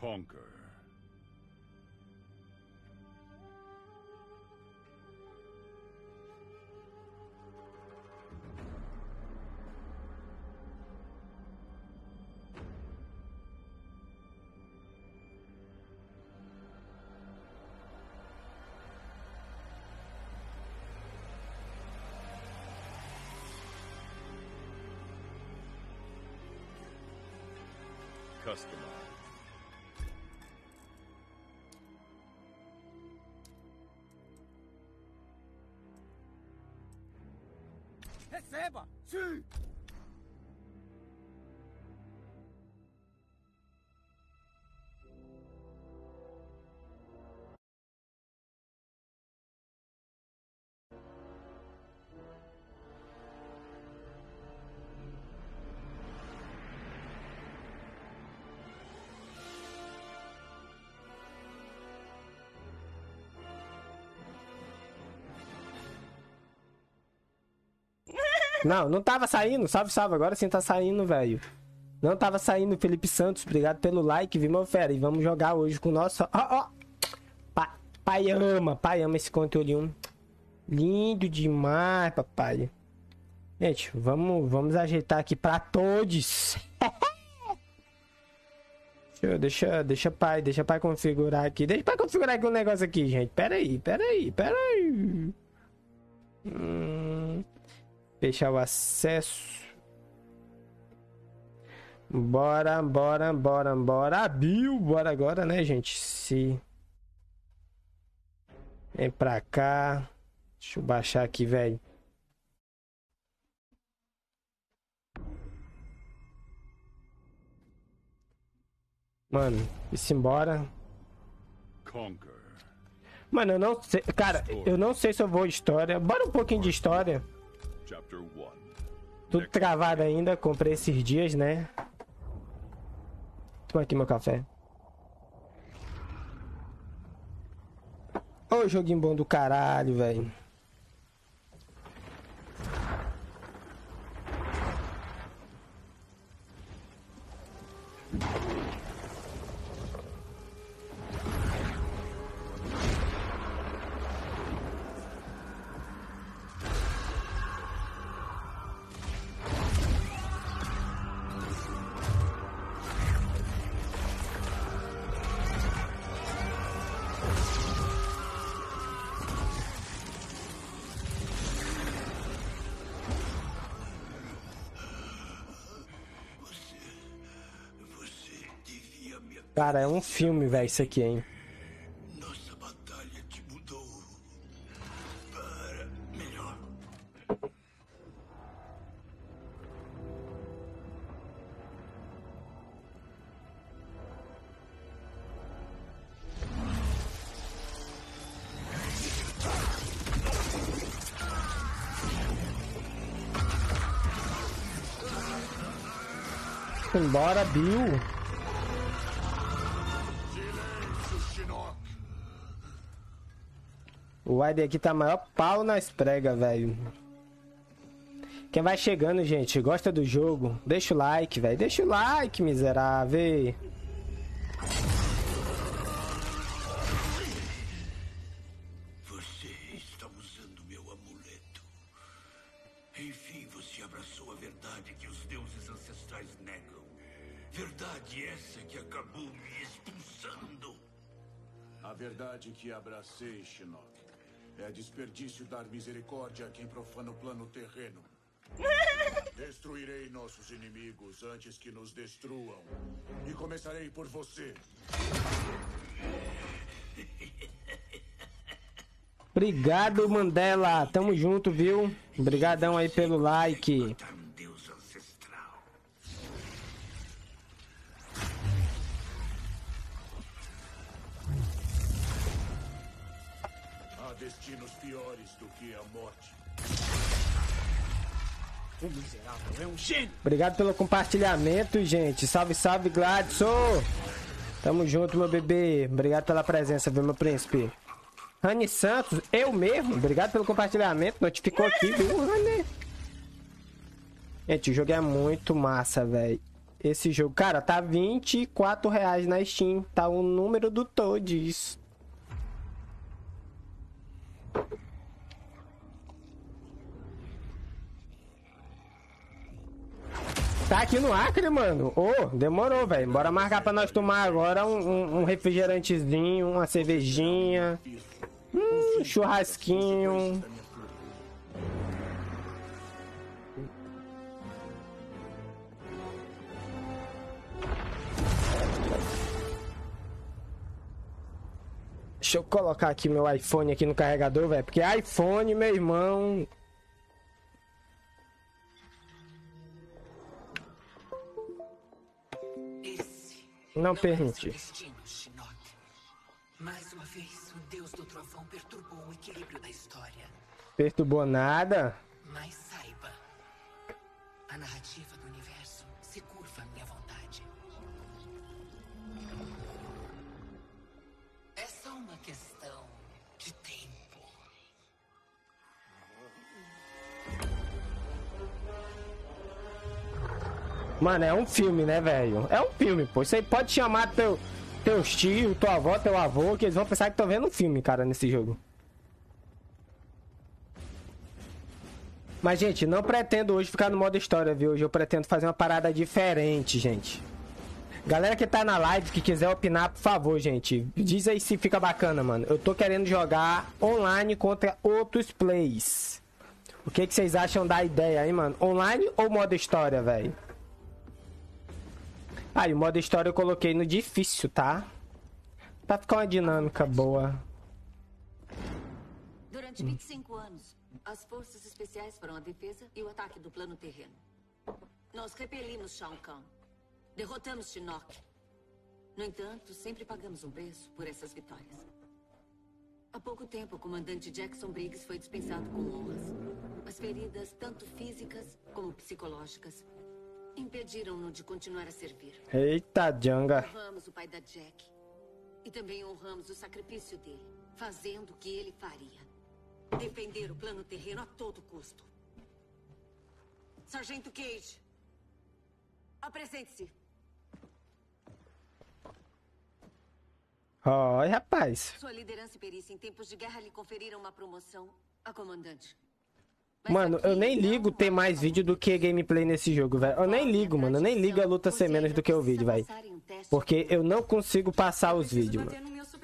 Conquer. Customize. Receba! Sim! Não, não tava saindo. Salve, salve. Agora sim tá saindo, velho. Não tava saindo, Felipe Santos. Obrigado pelo like, viu, meu fera? E vamos jogar hoje com o nosso... Ó. Pai ama esse conteúdo. Lindo demais, papai. Gente, vamos ajeitar aqui pra todos. Deixa pai configurar aqui. Deixa pai configurar aqui um negócio aqui, gente. Pera aí. Fechar o acesso. Bora. Bill, bora agora, né, gente? Vem pra cá. Deixa eu baixar aqui, velho. Mano, e se embora. Conquer. Mano, eu não sei. Cara, eu não sei se eu vou história. Bora um pouquinho de história. Chapter 1. Tudo travado ainda. Comprei esses dias, né? Toma aqui meu café. Ô, joguinho bom do caralho, velho. Cara, é um filme, velho, isso aqui, hein? Nossa batalha te mudou para melhor. Embora, Bill. O wide aqui tá maior pau nas pregas, velho. Quem vai chegando, gente, gosta do jogo, deixa o like, velho. Deixa o like, miserável. Você está usando meu amuleto. Enfim, você abraçou a verdade que os deuses ancestrais negam. Verdade essa que acabou me expulsando. A verdade que abracei, Shinnok, é desperdício dar misericórdia a quem profana o plano terreno. Destruirei nossos inimigos antes que nos destruam. E começarei por você. Obrigado, Mandela. Tamo junto, viu? Obrigadão aí pelo like. Há destinos piores do que a morte. O miserável é um gênio. Obrigado pelo compartilhamento, gente. Salve, salve, Gladson. Tamo junto, meu bebê. Obrigado pela presença, viu, meu príncipe? Rani Santos, eu mesmo. Obrigado pelo compartilhamento. Notificou aqui, viu, Rani? Gente, o jogo é muito massa, velho. esse jogo. Cara, tá R$24 na Steam. Tá o número do Toads. Tá aqui no Acre, mano. Ô, demorou, velho. Bora marcar pra nós tomar agora um refrigerantezinho, uma cervejinha, churrasquinho. Deixa eu colocar aqui meu iPhone aqui no carregador, velho. Porque iPhone, meu irmão... Não permite. Mais uma vez, o Deus do Trovão perturbou o equilíbrio da história. Perturbou nada? Mas saiba, a narrativa do universo se curva à minha vontade. É só uma questão de tempo. Mano, é um filme, né, velho? É um filme, pô. Você pode chamar teus tios, tua avó, teu avô, que eles vão pensar que estão vendo um filme, cara, nesse jogo. Mas, gente, não pretendo hoje ficar no modo história, viu? Hoje eu pretendo fazer uma parada diferente, gente. Galera que tá na live, que quiser opinar, por favor, gente. Diz aí se fica bacana, mano. Eu tô querendo jogar online contra outros plays. O que vocês acham da ideia aí, mano? Online ou modo história, velho? Ah, e o modo história eu coloquei no difícil, tá? Pra ficar uma dinâmica boa. Durante 25 anos, as forças especiais foram a defesa e o ataque do plano terreno. Nós repelimos Shao Kahn. Derrotamos Shinnok. No entanto, sempre pagamos um preço por essas vitórias. Há pouco tempo, o comandante Jackson Briggs foi dispensado com honras. As feridas, tanto físicas como psicológicas, impediram-no de continuar a servir. Eita, Janga. Honramos o pai da Jack. E também honramos o sacrifício dele, fazendo o que ele faria. Defender o plano terreno a todo custo. Sargento Cage, apresente-se. Oi, rapaz. Sua liderança e perícia em tempos de guerra lhe conferiram uma promoção a comandante. Mano, eu nem ligo ter mais vídeo do que gameplay nesse jogo, velho. Eu nem ligo, mano. Eu nem ligo a luta ser menos do que o vídeo, velho. Porque eu não consigo passar os vídeos, mano.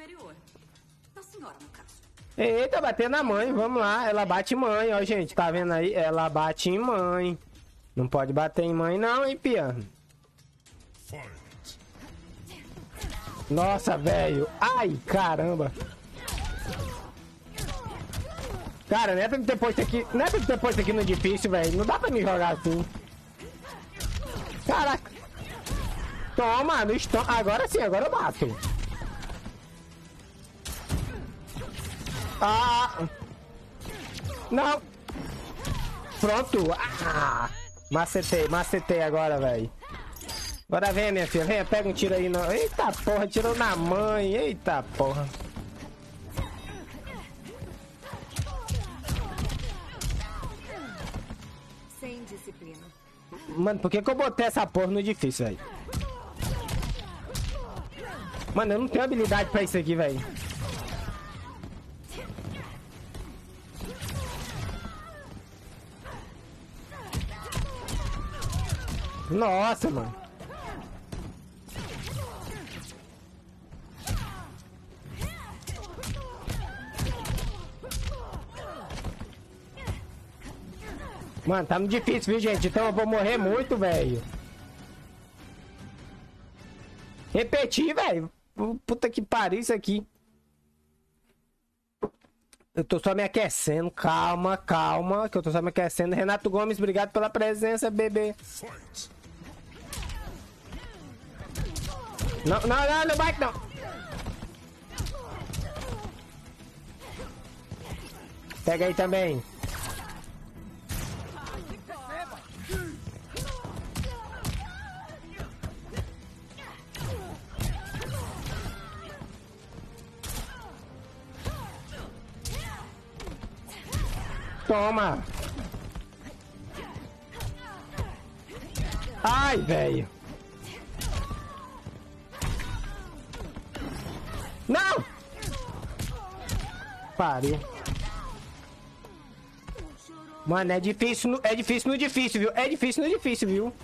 Eita, bater na mãe, vamos lá. Ela bate em mãe, ó, gente. Tá vendo aí? Ela bate em mãe. Não pode bater em mãe não, hein, pia. Nossa, velho. Ai, caramba. Cara, não é pra me ter posto aqui. Não é pra me ter posto aqui no difícil, velho. Não dá pra me jogar assim. Caraca. Toma, no estômago. Agora sim, agora eu bato. Ah. Não. Pronto. Ah. Macetei agora, velho. Agora vem, minha filha. Venha, pega um tiro aí. No... Eita porra, tirou na mãe. Eita porra. Sem disciplina. Mano, por que eu botei essa porra no difícil, velho? Mano, eu não tenho habilidade pra isso aqui, velho. Nossa, mano. Mano, tá muito difícil, viu, gente? Então eu vou morrer muito, velho. Repetir, velho. Puta que pariu isso aqui. Eu tô só me aquecendo. Calma, calma. Que eu tô só me aquecendo. Renato Gomes, obrigado pela presença, bebê. Não, não, não, não vai não. Pega aí também. Toma. Ai, velho. Não! Pariu. Mano, é difícil no difícil, viu? É difícil no difícil, viu?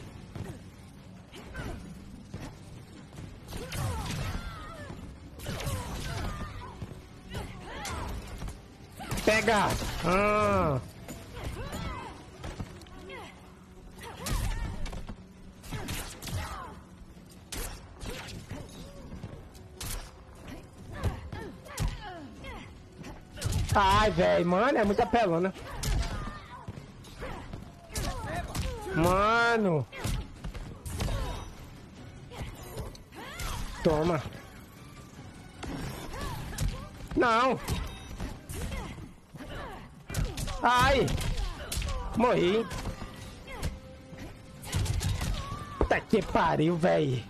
Pega! Ah. Ai, velho, mano, é muita pelona. Mano. Toma. Não. Ai. Morri. Puta que pariu, velho.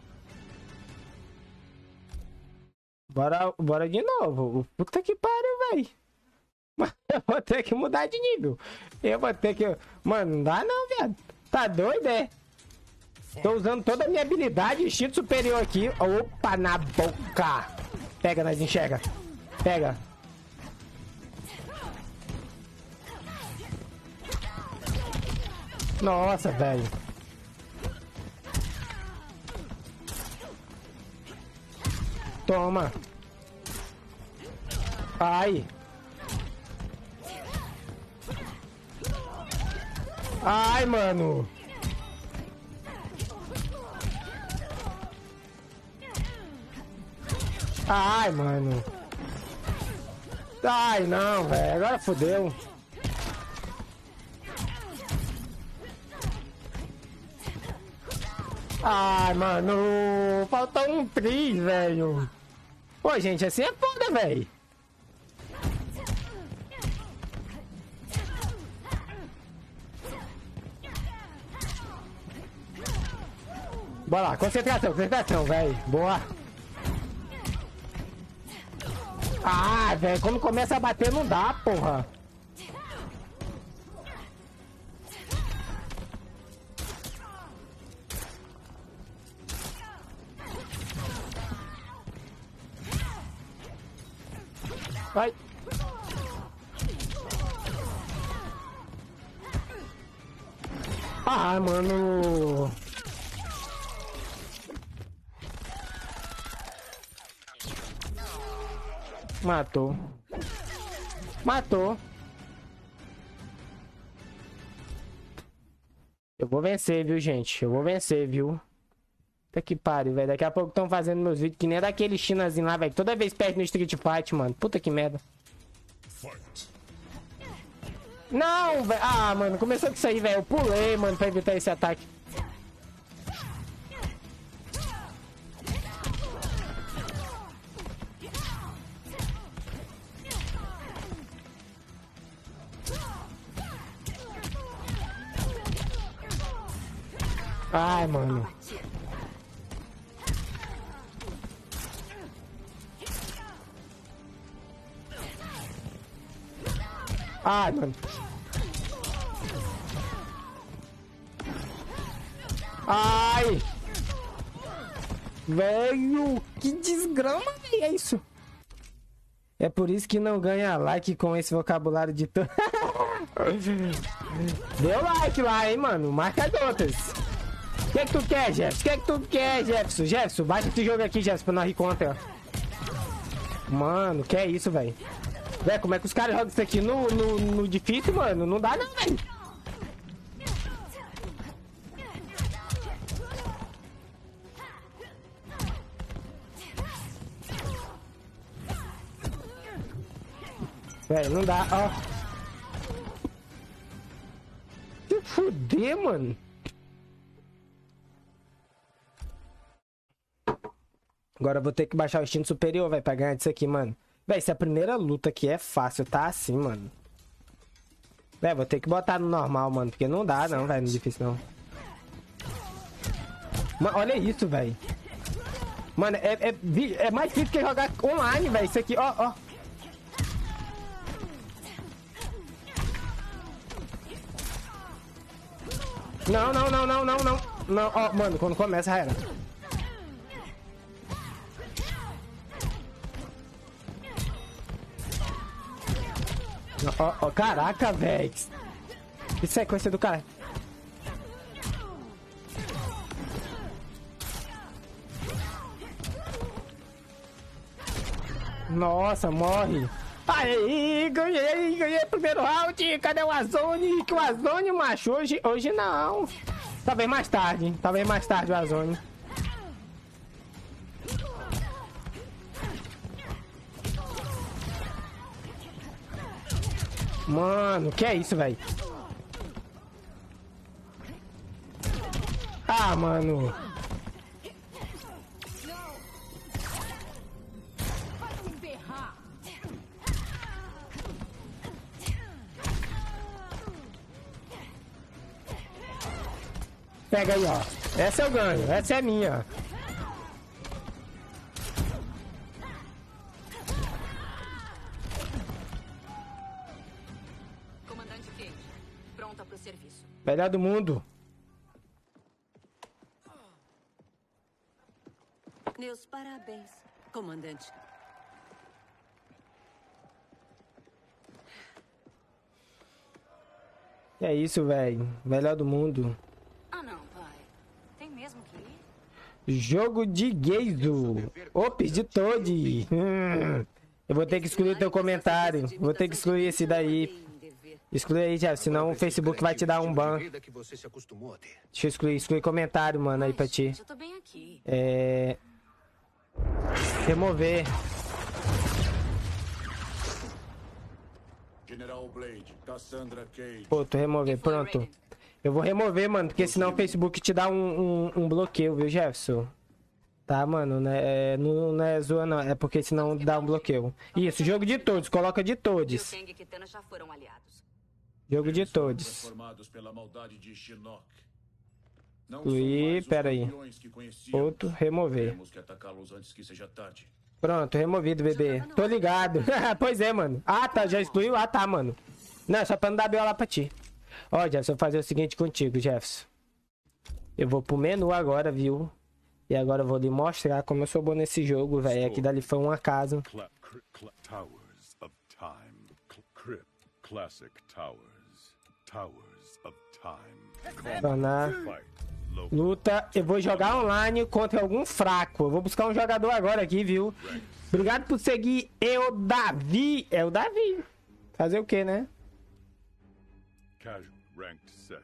Bora de novo. Puta que pariu, velho. Eu vou ter que mudar de nível. Eu vou ter que... Mano, não dá não, viado. Tá doido, é? Tô usando toda a minha habilidade, instinto superior aqui. Opa, na boca. Pega, nós enxerga. Pega. Nossa, velho. Toma. Ai. Ai, mano. Ai, mano. Ai, não, velho. Agora fodeu. Ai, mano. Falta um tri, velho. Pô, gente, assim é foda, velho. Bora lá, concentração, velho. Boa. Ah, velho, quando começa a bater não dá, porra. Vai. Ah, mano. Matou. Matou. Eu vou vencer, viu, gente? Eu vou vencer, viu? Puta que pariu, velho. Daqui a pouco estão fazendo meus vídeos que nem daquele chinazinho lá, velho. Toda vez perde no Street Fight, mano. Puta que merda. Não, velho. Ah, mano. Começou com isso aí, velho. Eu pulei, mano, pra evitar esse ataque. Ai, mano. Ai, mano. Ai. Velho, que desgrama, velho. É isso. É por isso que não ganha like com esse vocabulário de... Deu like lá, hein, mano. Marca dotas. O que tu quer, Jefferson? O que tu quer, Jefferson? Jefferson, baixa esse jogo aqui, Jefferson, pra nós rir contra. Mano, que é isso, velho? Velho, como é que os caras jogam isso aqui no difícil, mano? Não dá não, velho. Velho, não dá, ó. Se fuder, mano. Agora eu vou ter que baixar o instinto superior, vai, pra ganhar disso aqui, mano. Véi, se a primeira luta aqui é fácil, tá assim, mano. Véi, vou ter que botar no normal, mano, porque não dá, não, velho, não é difícil, não. Mano, olha isso, velho. Mano, é mais difícil que jogar online, velho, isso aqui, ó, ó. Não, não, não, não, não, não. Não, ó, mano, quando começa, já era. Ó, caraca, velho. Que sequência do cara. Nossa, morre. Aí, ganhei o primeiro round. Cadê o Azone? Que o Azone, macho, hoje não. Talvez mais tarde, o Azone. Mano, que é isso, velho? Ah, mano. Pega aí, ó. Essa eu ganho. Essa é minha. Comandante Cage, pronta pro serviço. Melhor do mundo. Meus parabéns, comandante. Que é isso, velho? Melhor do mundo. Ah, não, vai. Tem mesmo que ir? Jogo de Geizo. Ops de Toad. Eu vou ter que excluir teu comentário. Vou ter que excluir esse daí. Exclui aí, Jeff, senão o Facebook vai te dar um ban. Deixa eu excluir comentário, mano, aí pra ti. Eu tô bem aqui. Remover. General Blade, Cassandra Cage. Pô, tô remover, pronto. Eu vou remover, mano, porque senão o Facebook te dá um bloqueio, viu, Jefferson? Tá, mano, né? Não é zoa, não. É porque senão dá um bloqueio. Isso, jogo de todos, coloca de todos. Liu Kang e Kitana já foram aliados. Jogo de Eles foram todos. transformados pela maldade de Shinnok. Não Excluir, são mais os pera aí. campeões que conhecíamos. Outro, remover. Temos que atacá-los antes que seja tarde. Pronto, removido, bebê. Tô ligado. Pois é, mano. Ah, tá, já excluiu? Ah, tá, mano. Não, é só pra não dar BO lá pra ti. Ó, Jefferson, vou fazer o seguinte contigo, Jefferson. Eu vou pro menu agora, viu? E agora eu vou lhe mostrar como eu sou bom nesse jogo, velho. Aqui dali foi um acaso. Towers of Time. Classic Towers. Towers of Time. Tornar. Fight. Luta. Eu vou jogar online contra algum fraco. Eu vou buscar um jogador agora aqui, viu? Obrigado por seguir. Eu, Davi. É o Davi. Fazer o quê, né? Casual. Ranked set.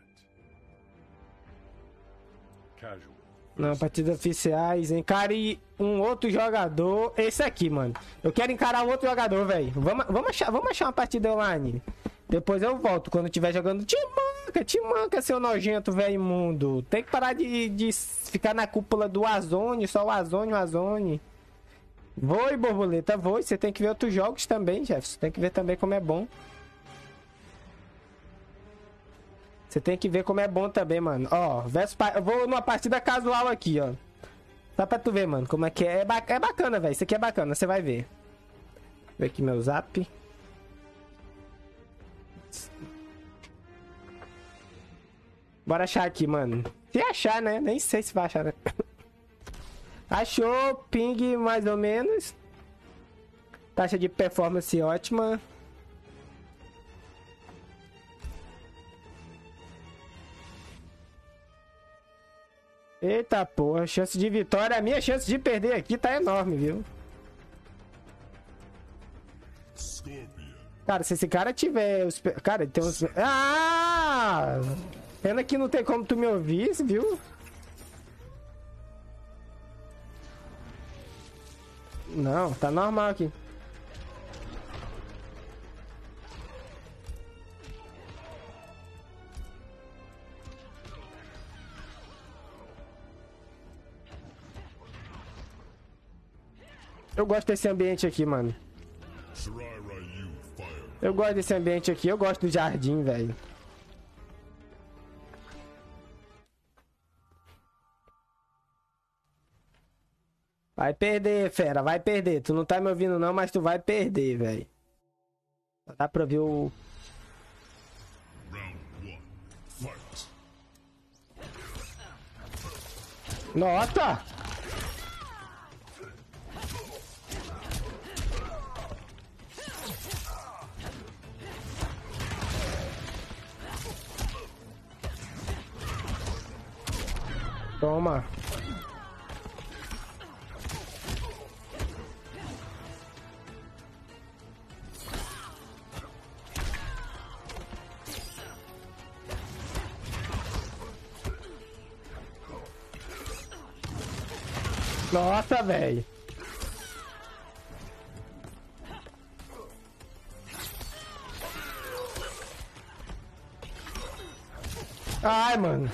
Casual. Não, partidas oficiais. Encare um outro jogador. Esse aqui, mano. Eu quero encarar outro jogador, velho. Vamos achar uma partida online. Depois eu volto quando estiver jogando. Te manca, seu nojento, velho imundo. Tem que parar de ficar na cúpula do Azone. Só o Azone. Voi, borboleta, voi. Você tem que ver outros jogos também, Jefferson. Tem que ver também como é bom. Você tem que ver como é bom também, mano. Ó, eu vou numa partida casual aqui, ó. Só pra tu ver, mano, como é que é. É bacana, velho. Isso aqui é bacana, você vai ver. Vou ver aqui meu zap. Bora achar aqui, mano. Se achar, né? Nem sei se vai achar, né? Achou, ping mais ou menos. Taxa de performance ótima. Eita porra, chance de vitória. A minha chance de perder aqui tá enorme, viu? Cara, se esse cara tiver... Cara, ele tem uns... Ah! Pena que não tem como tu me ouvir, viu? Não, tá normal aqui. Eu gosto desse ambiente aqui, mano. Eu gosto desse ambiente aqui. Eu gosto do jardim, velho. Vai perder, fera. Vai perder. Tu não tá me ouvindo não, mas tu vai perder, velho. Dá pra ver o... Nossa! Toma. Nossa, velho. Ai, mano.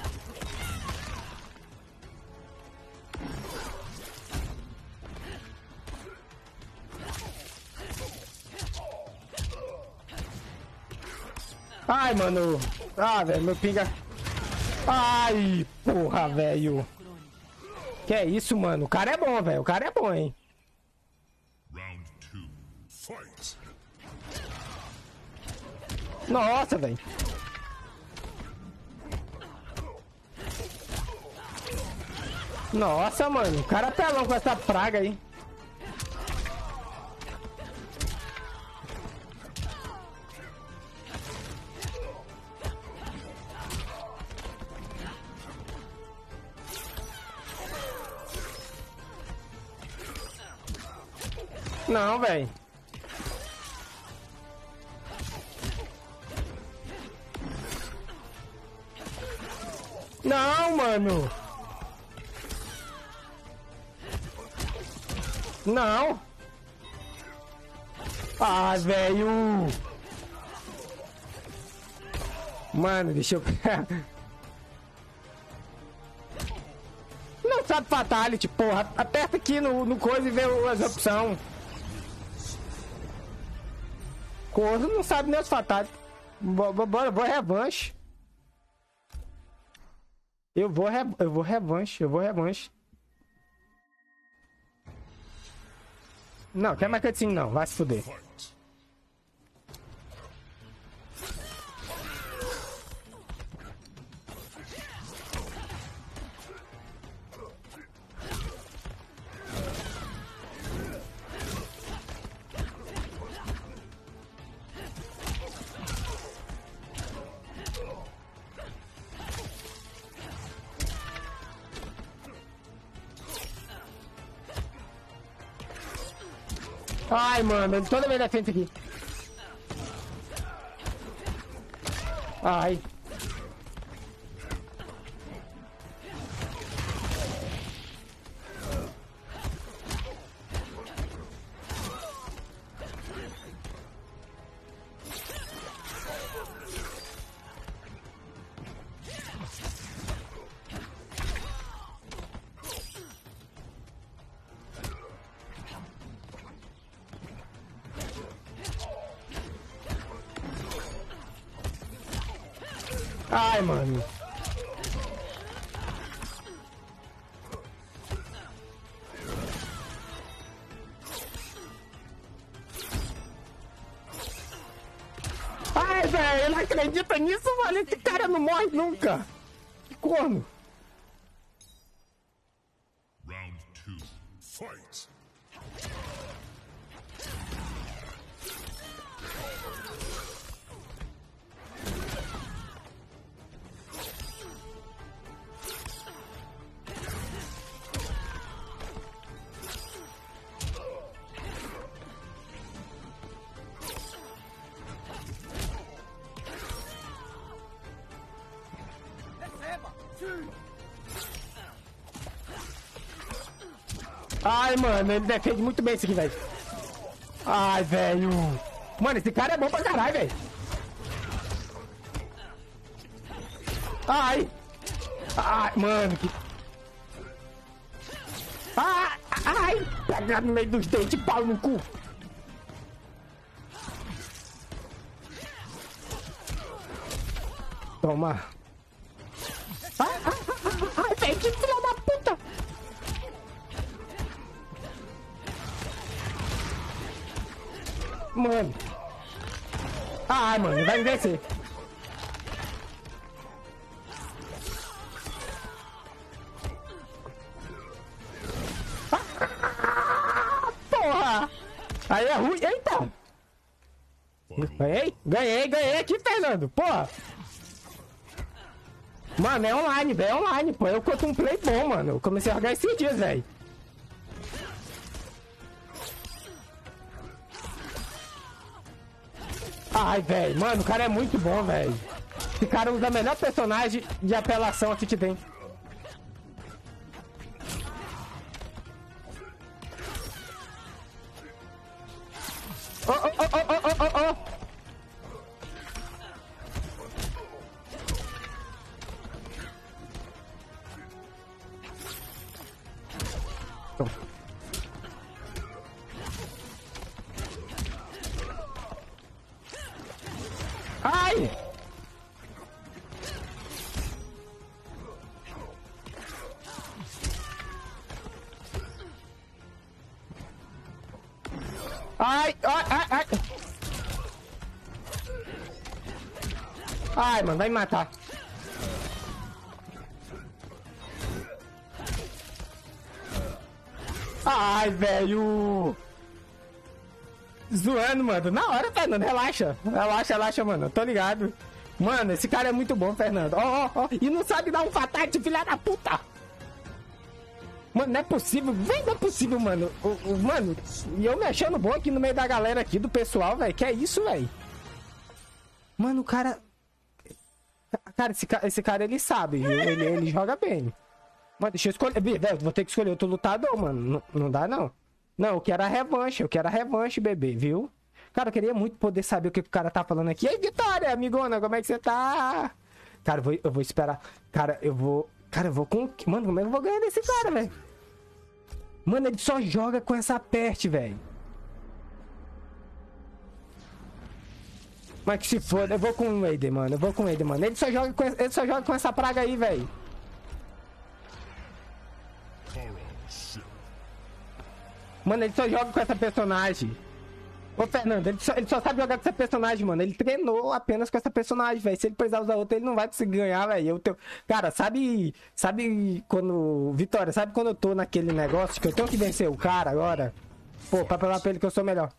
Ai, mano. Ah, velho, meu pinga. Ai, porra, velho. Que é isso, mano? O cara é bom, velho. O cara é bom, hein? Round 2. Fight. Nossa, velho. Nossa, mano. O cara é pelão com essa praga aí. Não, velho. Não, mano. Não. Ah, velho. Mano, deixa eu... Não sabe fatality, porra. Aperta aqui no coisa e vê as opções. Corso não sabe nem os fatality. Bora, vou revanche. Eu vou revanche. Não, quer mais cutscene não, vai se fuder. Ai, mano, ele toda vez defende aqui. Ai. Ai, mano. Ai, velho, eu não acredito nisso, mano. Esse cara não morre nunca. Que corno. Round 2. Fight. Ai, mano, ele defende muito bem isso aqui, velho. Ai, velho. Mano, esse cara é bom pra caralho, velho. Ai. Ai, mano. Que... Ai, ai. Pega no meio dos dentes, pau no cu. Toma. Ai, ai, ai, ai, velho, que filha da puta. Mano. Ai, mano, vai vencer. Porra! Aí é ruim. Eita! Ganhei aqui, Fernando. Porra! Mano, é online, velho. É online, pô. Eu conto um play bom, mano. Eu comecei a jogar esses dias, velho. Ai, velho. Mano, o cara é muito bom, velho. Esse cara usa o melhor personagem de apelação aqui que tem. Oh, oh, oh, oh, oh, oh, oh. Ai! Ai, ai, ai, ai! Ai, mano, vai me matar. Ai, velho! Zoando, mano. Na hora, Fernando. Relaxa. Relaxa, relaxa, mano. Tô ligado. Mano, esse cara é muito bom, Fernando. Ó, ó, ó. E não sabe dar um fatality, filha da puta. Mano, não é possível. Vem, não é possível, mano. Mano, e eu me achando bom aqui no meio da galera aqui, do pessoal, velho. Que é isso, velho? Mano, o cara... Cara, esse cara, ele sabe. Ele joga bem. Mano, deixa eu escolher. Velho, vou ter que escolher outro lutador, mano. Não dá, não. Não, eu quero a revanche. Eu quero a revanche, bebê, viu? Cara, eu queria muito poder saber o que o cara tá falando aqui. E aí, Vitória, amigona, como é que você tá? Cara, eu vou esperar. Cara, eu vou... Cara, eu vou com... Mano, como é que eu vou ganhar desse cara, velho? Mano, ele só joga com essa peste, velho. Mas que se foda, eu vou com o Aiden, mano. Eu vou com o Aiden, mano. Ele só joga com essa praga aí, velho. Mano, ele só joga com essa personagem. Ô, Fernando, ele só sabe jogar com essa personagem, mano. Ele treinou apenas com essa personagem, velho. Se ele precisar usar outra, ele não vai conseguir ganhar, velho. Cara, sabe quando... Vitória, sabe quando eu tô naquele negócio que eu tenho que vencer o cara agora? Pô, pra falar pra ele que eu sou melhor.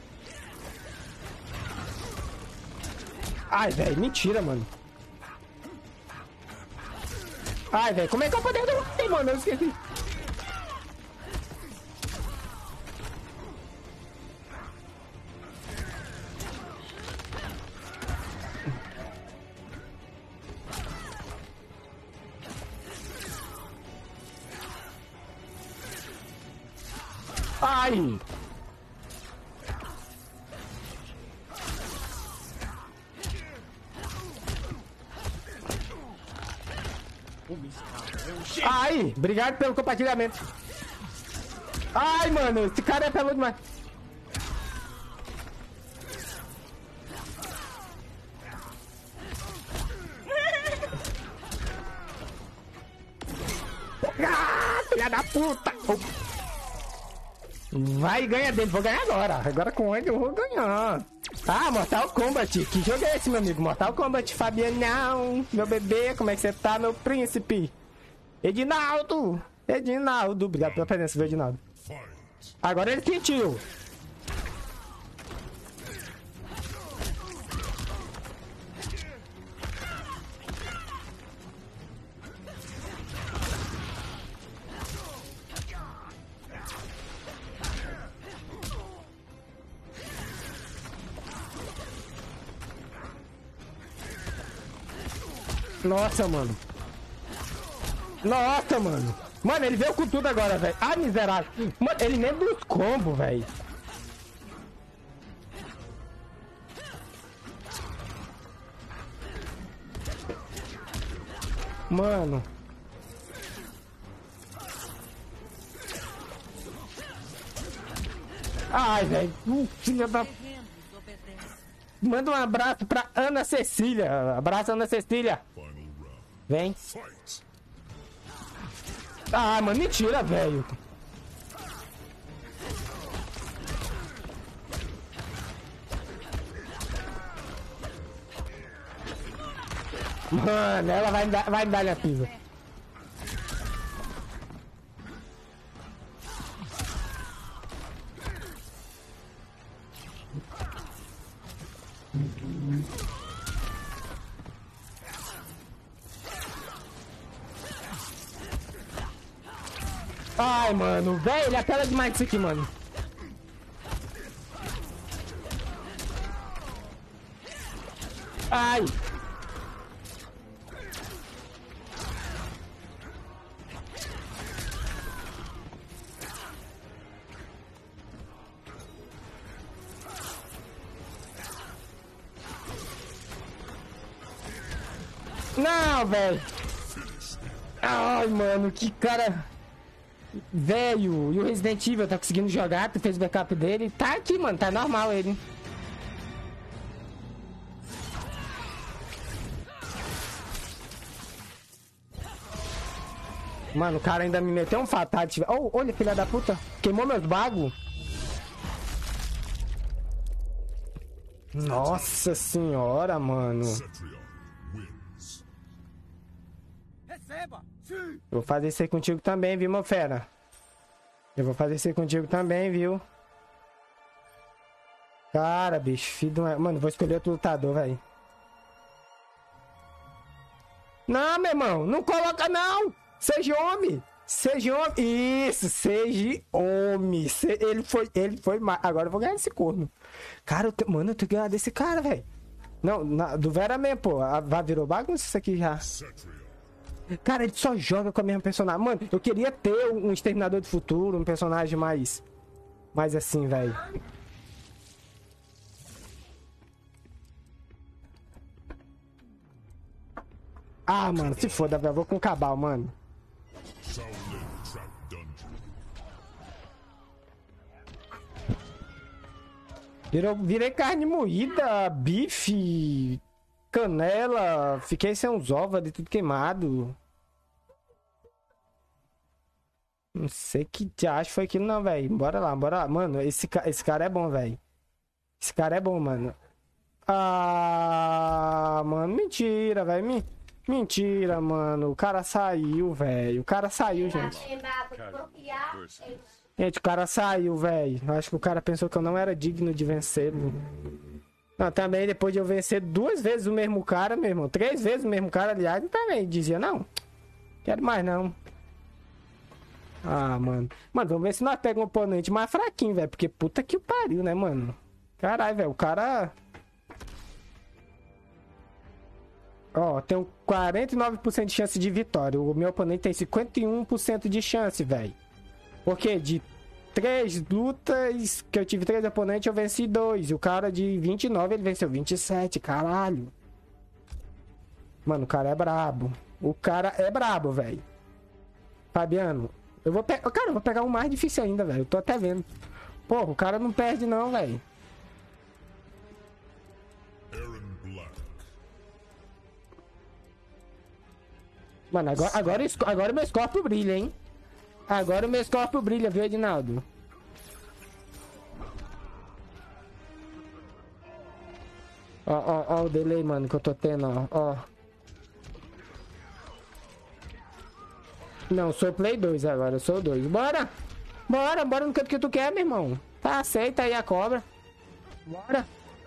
Ai, velho, mentira, mano. Ai, velho, como é que eu poder do... mano, eu esqueci. Ai! Ai! Obrigado pelo compartilhamento. Ai, mano, esse cara é pelo demais. Ah, filha da puta! Vai, ganha dele, vou ganhar agora. Agora com ele eu vou ganhar. Ah, Mortal Kombat. Que jogo é esse, meu amigo? Mortal Kombat, Fabianão. Meu bebê, como é que você tá, meu príncipe? Edinaldo. Edinaldo. Obrigado pela presença, viu, Edinaldo? Agora ele sentiu. Nossa, mano. Nossa, mano. Mano, ele veio com tudo agora, velho. Ah, miserável. Mano, ele nem dos combos, velho. Mano. Ai, velho. Filha da... Manda um abraço pra Ana Cecília. Abraço, Ana Cecília. Vem. Ah, mano, mentira, velho. Mano, ela vai me dar a pisa. Ai, mano, velho, ele apela demais isso aqui, mano. Ai. Não, velho. Ai, mano, que cara... Velho, e o Resident Evil tá conseguindo jogar, tu fez o backup dele. Tá aqui, mano, tá normal ele. Mano, o cara ainda me meteu um fatality. Oh, olha, filha da puta. Queimou meus bagos. Nossa senhora, mano. Eu vou fazer isso aí contigo também, viu, meu fera? Eu vou fazer isso aí contigo também, viu? Cara, bicho, filho de uma... Mano, vou escolher outro lutador, velho. Não, meu irmão, não coloca não! Seja homem! Seja homem! Isso, seja homem! Ele foi mais. Agora eu vou ganhar esse corno. Cara, mano, eu tenho que ganhar desse cara, velho. Não, do Vera mesmo, pô. Virou bagunça isso aqui já. Cara, ele só joga com a mesma personagem. Mano, eu queria ter um Exterminador do Futuro, um personagem mais assim, velho. Ah, mano, se foda, velho. Vou com o Cabal, mano. Virei carne moída, bife, canela. Fiquei sem uns ovos de tudo queimado. Não sei que diacho foi aquilo não, velho. Bora lá, bora lá. Mano, esse cara é bom, velho. Esse cara é bom, mano. Ah, mano, mentira, velho. Mentira, mano. O cara saiu, velho. O cara saiu, gente. Gente, o cara saiu, velho. Acho que o cara pensou que eu não era digno de vencê-lo. Não, também depois de eu vencer 2 vezes o mesmo cara, meu irmão. 3 vezes o mesmo cara, aliás, eu também dizia, não. Quero mais, não. Ah, mano. Mano, vamos ver se nós pegamos um oponente mais fraquinho, velho. Porque puta que pariu, né, mano? Caralho, velho. O cara... Ó, tem 49% de chance de vitória. O meu oponente tem 51% de chance, velho. Porque de 3 lutas que eu tive 3 oponentes, eu venci 2. E o cara de 29, ele venceu 27, caralho. Mano, o cara é brabo. O cara é brabo, velho. Fabiano, eu vou pegar... Cara, eu vou pegar um mais difícil ainda, velho. Eu tô até vendo. Porra, o cara não perde não, velho. Mano, agora o meu Scorpio brilha, hein? Agora o meu Scorpio brilha, viu, Edinaldo? Ó o delay, mano, que eu tô tendo, ó. Não, sou Play 2 agora, eu sou o 2. Bora! Bora no canto que tu quer, meu irmão. Tá, aceita aí a cobra. Bora.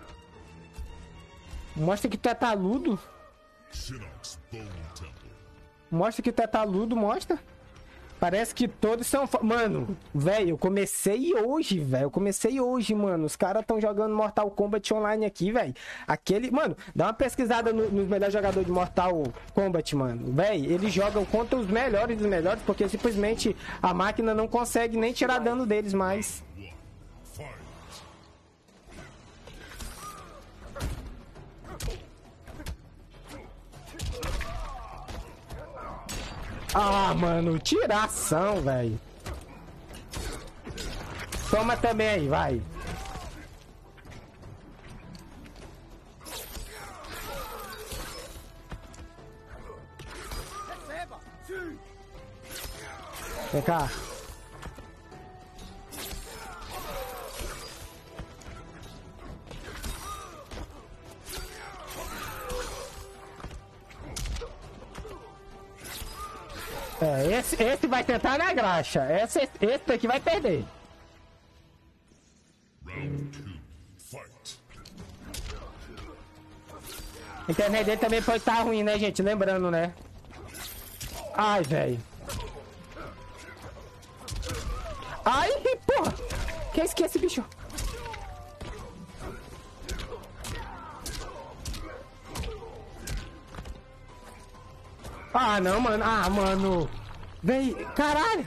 Mostra que tu é taludo. Mostra que tu é taludo, mostra. Parece que todos são... Mano, velho, eu comecei hoje, velho. Eu comecei hoje, mano. Os caras estão jogando Mortal Kombat Online aqui, velho. Aquele... Mano, dá uma pesquisada nos melhores jogadores de Mortal Kombat, mano. Velho, eles jogam contra os melhores dos melhores, porque simplesmente a máquina não consegue nem tirar dano deles mais. Ah, mano, tiração, velho. Toma também aí, vai. Vem cá. É, esse vai tentar na graxa. Esse aqui vai perder. A internet dele também pode estar ruim, né, gente? Lembrando, né? Ai, velho. Ai, porra! Que é esse bicho? Ah, não, mano. Ah, mano. Vem, caralho.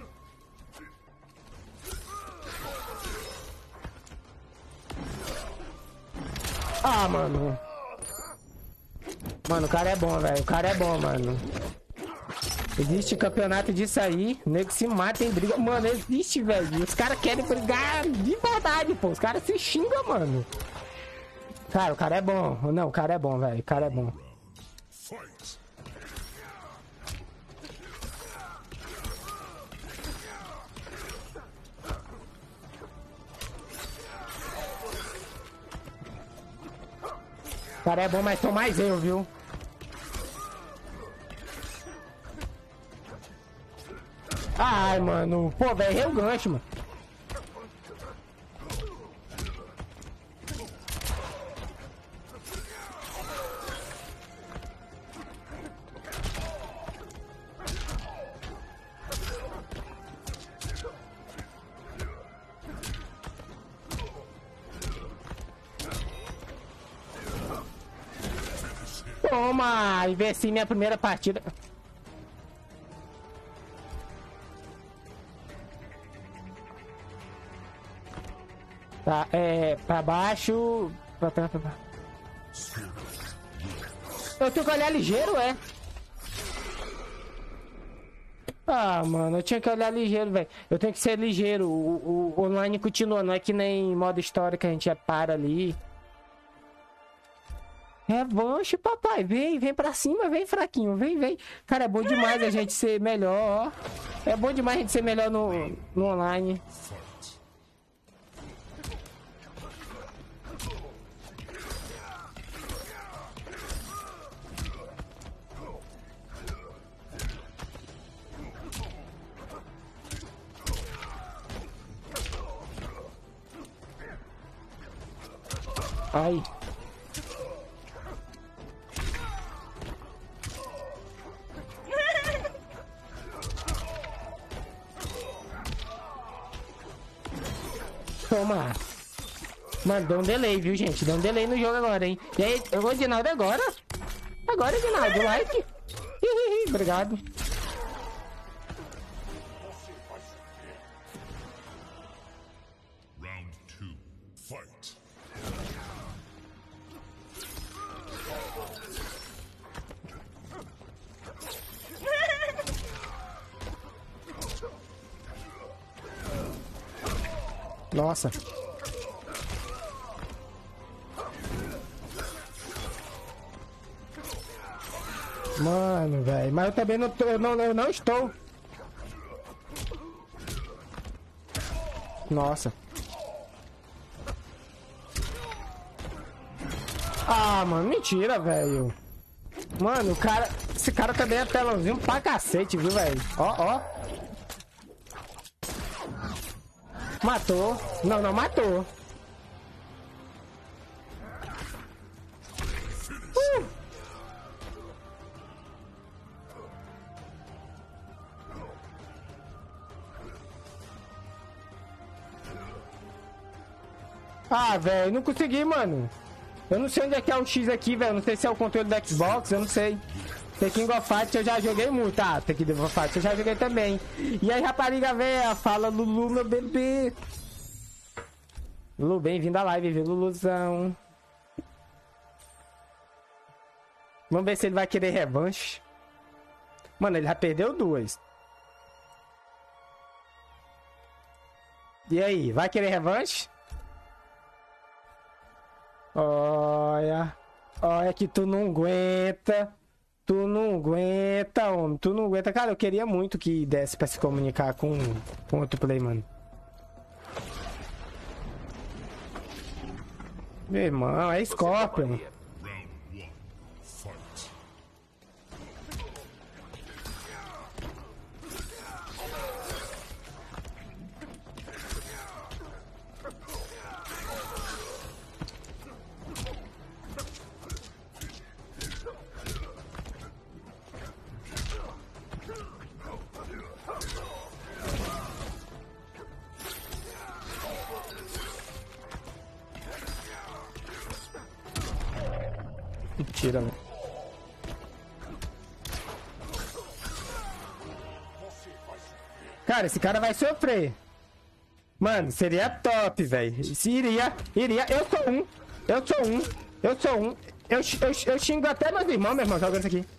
Ah, mano. Mano, o cara é bom, velho. O cara é bom, mano. Existe campeonato disso aí. O nego se mata em briga. Mano, existe, velho. Os caras querem brigar de verdade, pô. Os caras se xingam, mano. Cara, o cara é bom. Não, o cara é bom, velho. O cara é bom. Fight! O cara é bom, mas sou mais eu, viu? Ai, mano. Pô, velho, errei o gancho, mano. Toma! E venci minha primeira partida. Tá, pra baixo. Pra baixo. Eu tenho que olhar ligeiro, é? Ah, mano, eu tinha que olhar ligeiro, velho. Eu tenho que ser ligeiro. O online continua, não é que nem modo história que a gente para ali. Revanche, papai. Vem pra cima, vem fraquinho, vem. Cara, é bom demais a gente ser melhor, ó. É bom demais a gente ser melhor no online. Ai. Toma. Mano, deu um delay, viu, gente? Deu um delay no jogo agora, hein? E aí, eu vou de Edinaldo agora. Agora, Edinaldo, like. Obrigado. Round 2. Fight! Nossa. Mano, velho. Mas eu também não tô. Eu não estou. Nossa. Ah, mano, mentira, velho. Mano, o cara. Esse cara também é pelãozinho pra cacete, viu, velho? Ó. Matou. Não, matou. Ah, velho, não consegui, mano. Eu não sei onde é que é o X aqui, velho. Não sei se é o controle do Xbox, eu não sei. The King of Fighters eu já joguei muito. Ah, The King of Fighters eu já joguei também. E aí, rapariga velha, fala Lulu, meu bebê. Lulu, bem-vindo à live, viu, Luluzão? Vamos ver se ele vai querer revanche. Mano, ele já perdeu duas. E aí, vai querer revanche? Olha que tu não aguenta. Tu não aguenta, homem. Tu não aguenta. Cara, eu queria muito que desse pra se comunicar com outro play, mano. Meu irmão, é Scorpion. Round 1. Fight! Mentira, velho. Cara, esse cara vai sofrer. Mano, seria top, velho. Iria. Eu sou um. Eu xingo até meus irmãos, meu irmão, jogando isso aqui.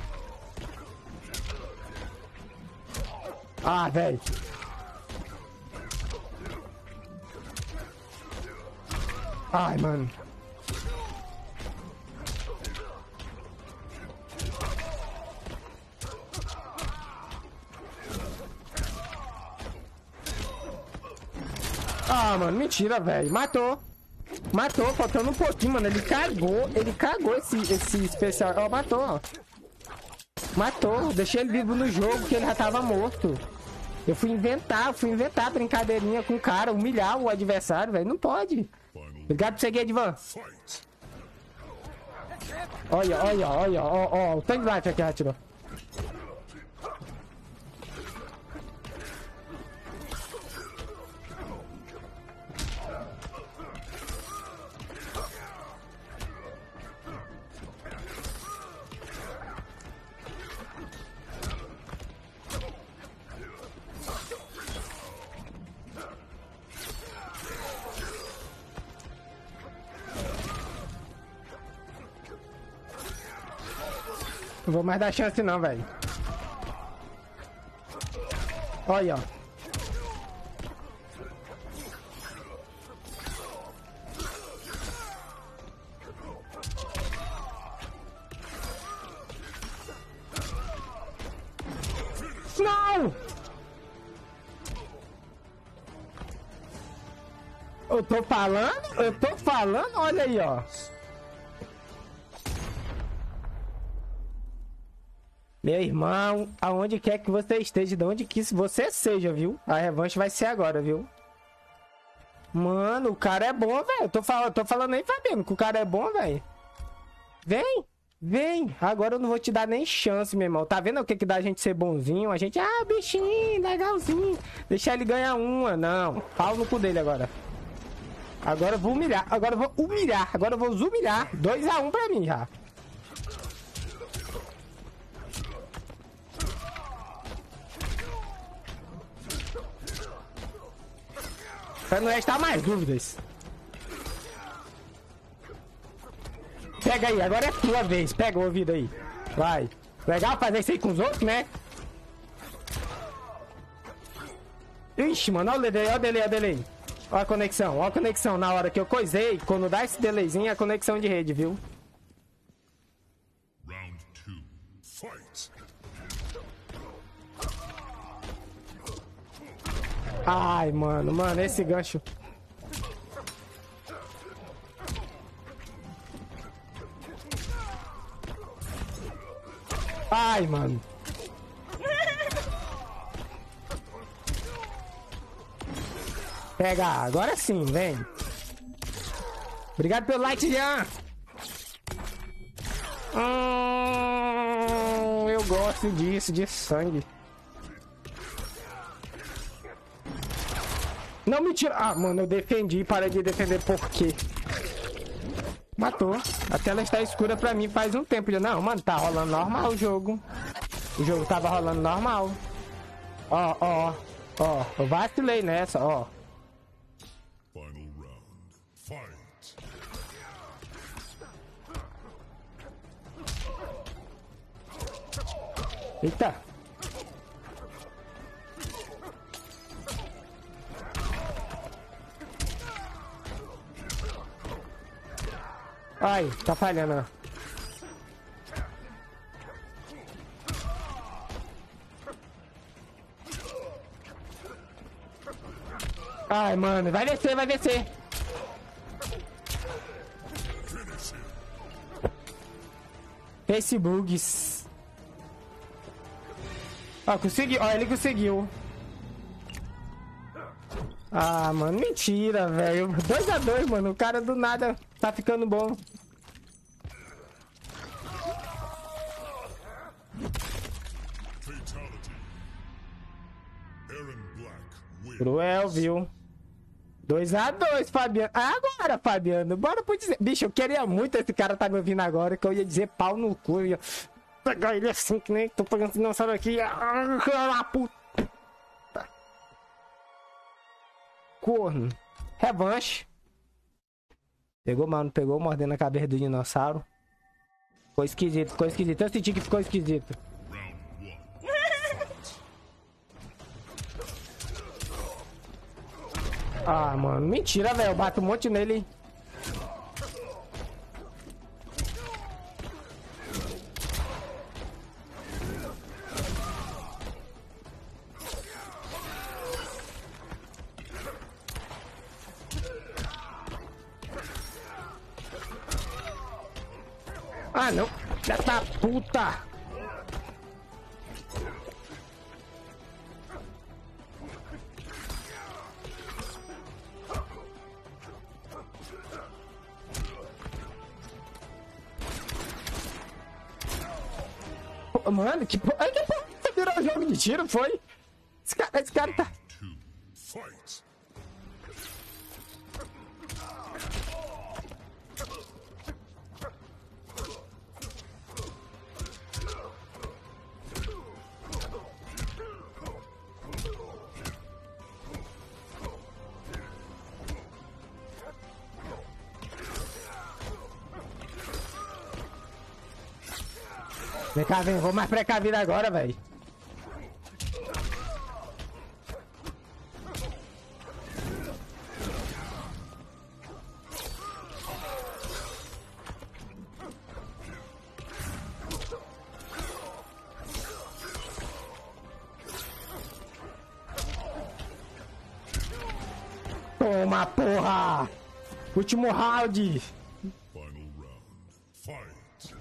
Ah, velho. Ai, mano. Ah, mano, mentira, velho. Matou. Matou, faltando um pouquinho, mano. Ele cagou esse especial. Ó, matou, ó. Matou. Deixei ele vivo no jogo, que ele já tava morto. Eu fui inventar brincadeirinha com o cara, humilhar o adversário, velho. Não pode. Obrigado por seguir, Edvan. Olha, ó. O tanque life aqui, atirou. Não vou mais dar chance não, velho. Olha, ó. Não! Eu tô falando, olha aí, ó. Meu irmão, aonde quer que você esteja, de onde que você seja, viu? A revanche vai ser agora, viu? Mano, o cara é bom, velho. Tô falando aí, Fabiano, que o cara é bom, velho. Vem. Agora eu não vou te dar nem chance, meu irmão. Tá vendo o que que dá a gente ser bonzinho? A gente, bichinho, legalzinho. Deixar ele ganhar uma. Não, pau no cu dele agora. Agora eu vou humilhar. Agora eu vou os humilhar. 2-1 pra mim já. Pra não restar mais dúvidas. Pega aí, agora é tua vez. Pega o ouvido aí. Vai. Legal fazer isso aí com os outros, né? Ixi, mano, olha o delay. Olha a conexão. Na hora que eu coisei, quando dá esse delayzinho, é a conexão de rede, viu? Round 2. Fight. Ai, mano, esse gancho. Ai, mano. Pega, agora sim, vem. Obrigado pelo like, Jean. Eu gosto disso, de sangue. Não, mentira. Ah, mano, eu defendi. Parei de defender por quê? Matou. A tela está escura pra mim faz um tempo. Não, mano, tá rolando normal o jogo. O jogo tava rolando normal. Ó. Eu vacilei nessa, ó. Final round. Fight. Eita. Ai, tá falhando, ó. Ai, mano, vai descer. Esse bugs. Ó, conseguiu. Ó, ele conseguiu. Ah, mano, mentira, velho. 2-2, mano. O cara do nada tá ficando bom. Aaron Black wins. Cruel, viu? 2x2, Fabiano. Agora, Fabiano, bora pro dizer. Bicho, eu queria muito esse cara tá me ouvindo agora, que eu ia dizer pau no cu. Eu ia pegar ele assim, que nem tô pegando dinossauro aqui. Ah, puta. Corno. Revanche. Pegou, mano, pegou, mordendo a cabeça do dinossauro. Ficou esquisito, ficou esquisito. Eu senti que ficou esquisito. Ah, mano, mentira, velho. Eu bato um monte nele. Ah, não. Já tá puta. Mano, que porra. Ai, que porra. Virou um jogo de tiro, foi? Esse cara tá. Fight. Vem cá, vem. Vou mais precavido agora, velho. Toma, porra! Último round! Final round. Fight.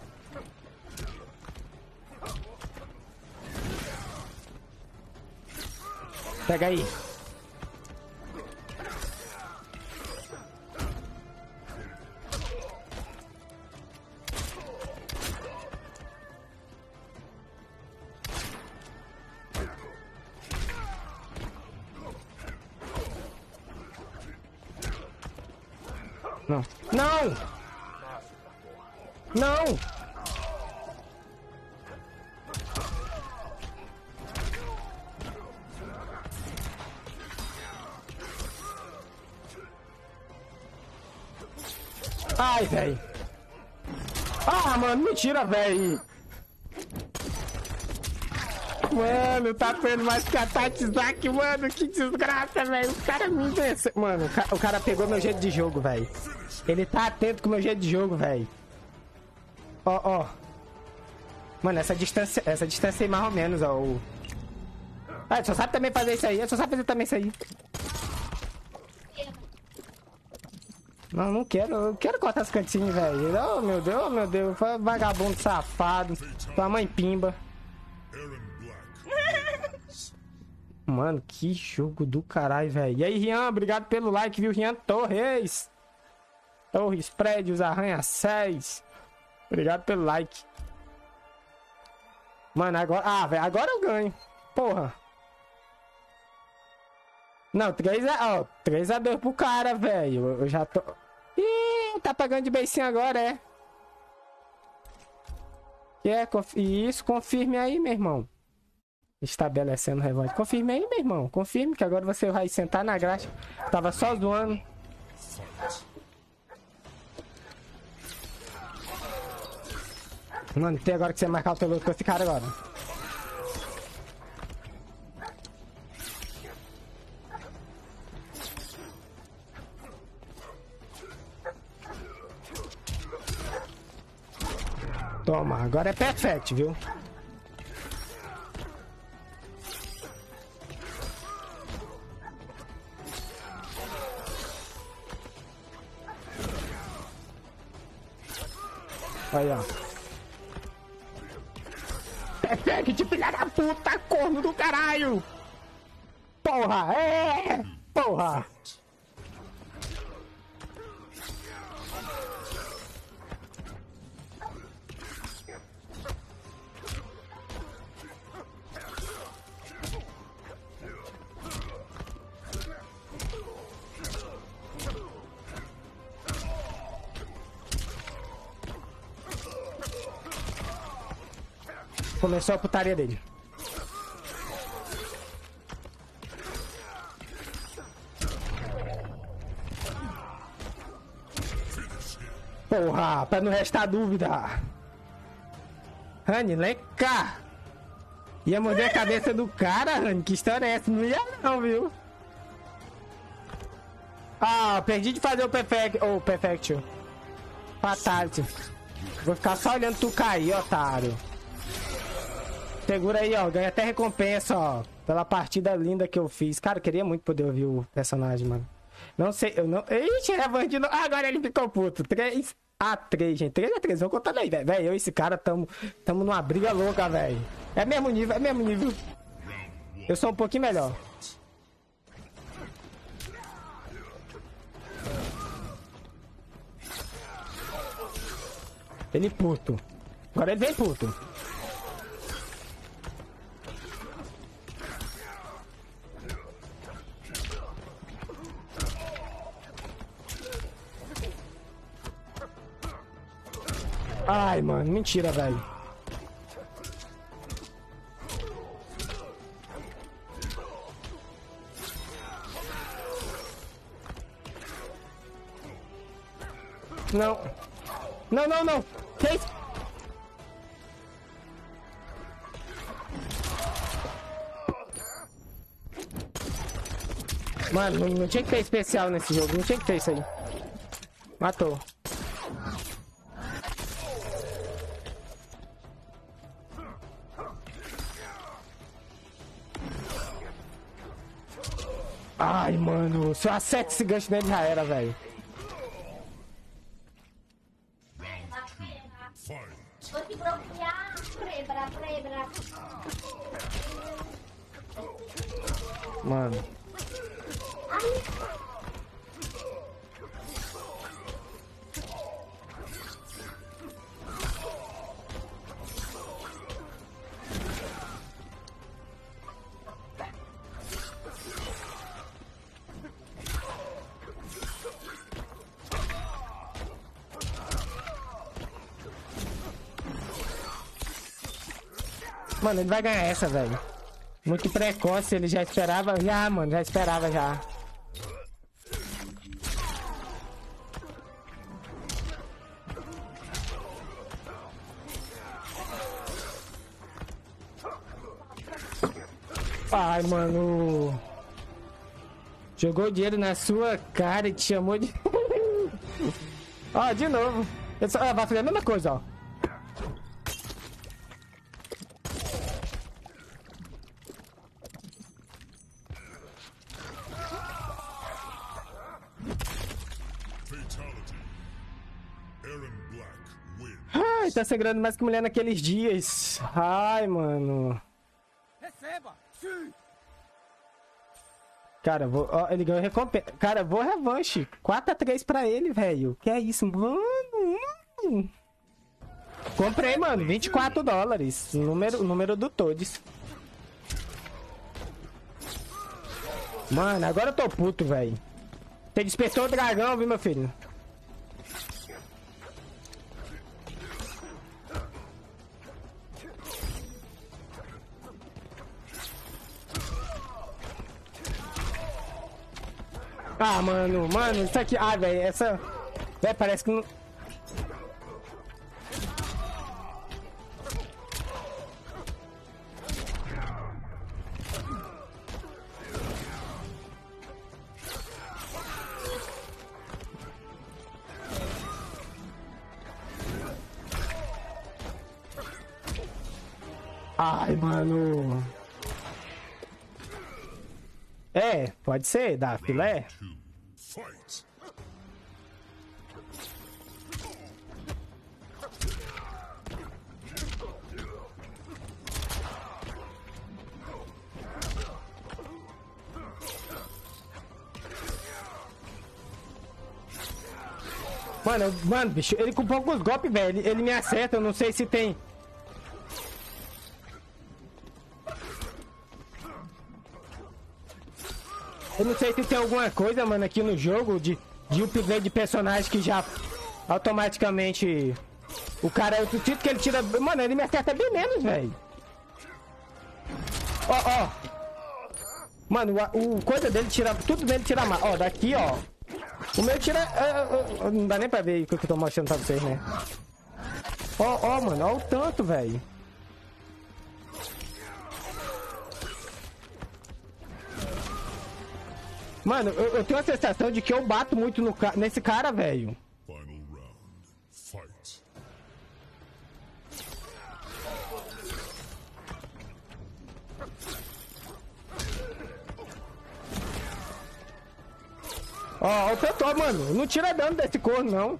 Pega aí. Não. Não! Não! Ai, velho. Ah, mano, mentira, velho. Mano, tá tendo mais Katatizaki, mano. Que desgraça, velho. O cara me venceu. Mano, o cara pegou meu jeito de jogo, velho. Ele tá atento com o meu jeito de jogo, velho. Ó, ó. Mano, essa distância aí mais ou menos, ó. Ah, ele só sabe também fazer isso aí. Ele só sabe fazer também isso aí. Não, não quero. Eu quero cortar as cantinhas, velho. Oh, meu Deus, oh, meu Deus. Vagabundo safado. Tua mãe pimba. Mano, que jogo do caralho, velho. E aí, Rian, obrigado pelo like, viu, Rian Torres? Torres, prédios, arranha-céus. Obrigado pelo like. Mano, agora... Ah, velho, agora eu ganho. Porra. Não, 3x2 pro cara, velho. Eu já tô... Ih, tá pagando de beicinho agora, é? Isso, confirme aí, meu irmão. Estabelecendo revolta. Confirme aí, meu irmão. Confirme que agora você vai sentar na graxa. Tava só zoando. Mano, tem agora que você marcar o cauteloso com esse cara agora. Toma, agora é perfect, viu? Aí, ó. Perfect, filha da puta, corno do caralho! Porra, é! Porra! Começou a putaria dele. Porra, pra não restar dúvida. Rani, vem cá. Ia morder a cabeça do cara, Rani. Que história é essa? Não ia não, viu? Ah, perdi de fazer o perfect. Oh, perfect. Fatality. Vou ficar só olhando tu cair, otário. Segura aí, ó. Ganha até recompensa, ó. Pela partida linda que eu fiz. Cara, eu queria muito poder ouvir o personagem, mano. Não sei, eu não... Ixi, revanche de novo. Agora ele ficou puto. 3x3, gente. 3x3. Vamos contar aí, velho. Eu e esse cara tamo numa briga louca, velho. É mesmo nível, é mesmo nível. Eu sou um pouquinho melhor. Ele puto. Agora ele vem puto. Ai, mano, mentira, velho. Não. Não, não, não. Que isso? Mano, não tinha que ter especial nesse jogo. Não tinha que ter isso aí. Matou. Ai, mano. Se eu acerto esse gancho nele já era, velho. Vou te bloquear, prebra. Mano. Mano, ele vai ganhar essa, velho. Muito precoce, ele já esperava. Já, mano, já esperava já. Ai, mano. Jogou dinheiro na sua cara e te chamou de... Ó, de novo. Vai fazer a mesma coisa, ó. Ai, tá sangrando mais que mulher naqueles dias. Ai, mano. Receba! Cara, ó, ele ganhou recompensa. Cara, vou revanche. 4x3 pra ele, velho. Que é isso, mano? Comprei, mano. $24. Número do Todes. Mano, agora eu tô puto, velho. Você despertou o dragão, viu, meu filho? Ah, mano, isso aqui... Ah, velho, essa... Velho, parece que não... Ai, mano... É, pode ser, dá filé. Mano, bicho, ele com poucos golpes, velho, ele me acerta, eu não sei se tem... Eu não sei se tem alguma coisa, mano, aqui no jogo de upgrade de personagem que já automaticamente... O cara, eu sinto que ele tira... Mano, ele me acerta bem menos, velho. Ó. Mano, o coisa dele tira... Tudo dele tira mais. Ó, daqui, ó. O meu tira... não dá nem pra ver o que eu tô mostrando pra vocês, né? Ó, mano. Ó o tanto, velho. Mano, eu tenho a sensação de que eu bato muito nesse cara, velho. Final round. Fight. Ó, o tanto, mano. Não tira dano desse corno, não.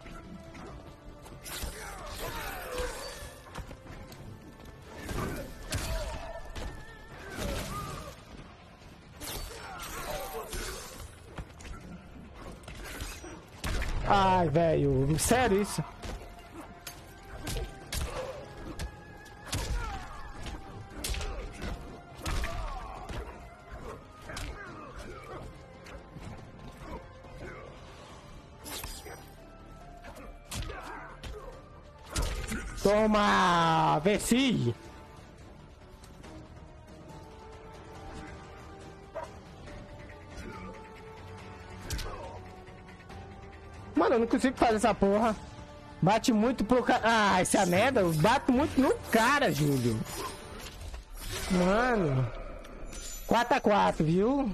Ai, velho, sério isso? Toma, venci! Mano, eu não consigo fazer essa porra. Bate muito pro cara. Ah, essa merda. Bate muito no cara, Júlio. Mano. 4x4, viu?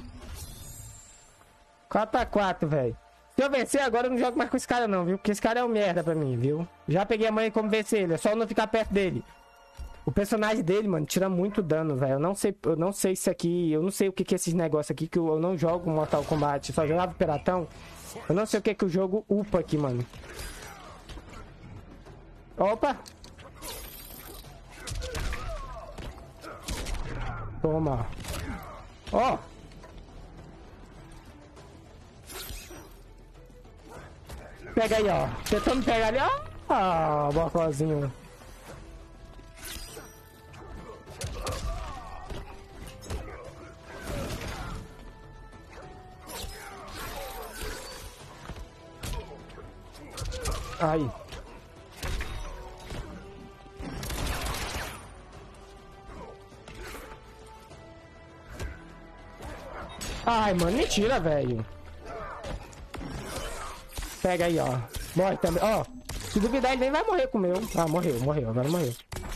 4x4, velho. Se eu vencer agora, eu não jogo mais com esse cara, não, viu? Porque esse cara é um merda pra mim, viu? Já peguei a mãe como vencer ele. É só eu não ficar perto dele. O personagem dele, mano, tira muito dano, velho. Eu não sei se aqui... Eu não sei o que é esses negócios aqui, que eu não jogo Mortal Kombat. Eu só jogava Piratão. Eu não sei o que o jogo upa aqui, mano. Opa! Toma. Ó! Pega aí, ó. Tentando pegar ali, ó. Ah, bocozinho. Aí. Ai, mano, mentira, velho. Pega aí, ó. Morre também. Ó, se duvidar, ele nem vai morrer com o meu. Ah, morreu. Agora morreu.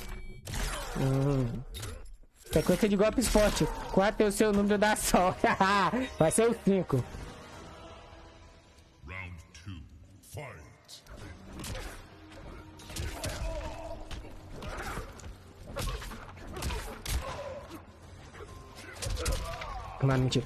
Sequência de golpe esporte. 4 é o seu número da sorte. Vai ser o 5. Round 2. Fight. Mano, mentira.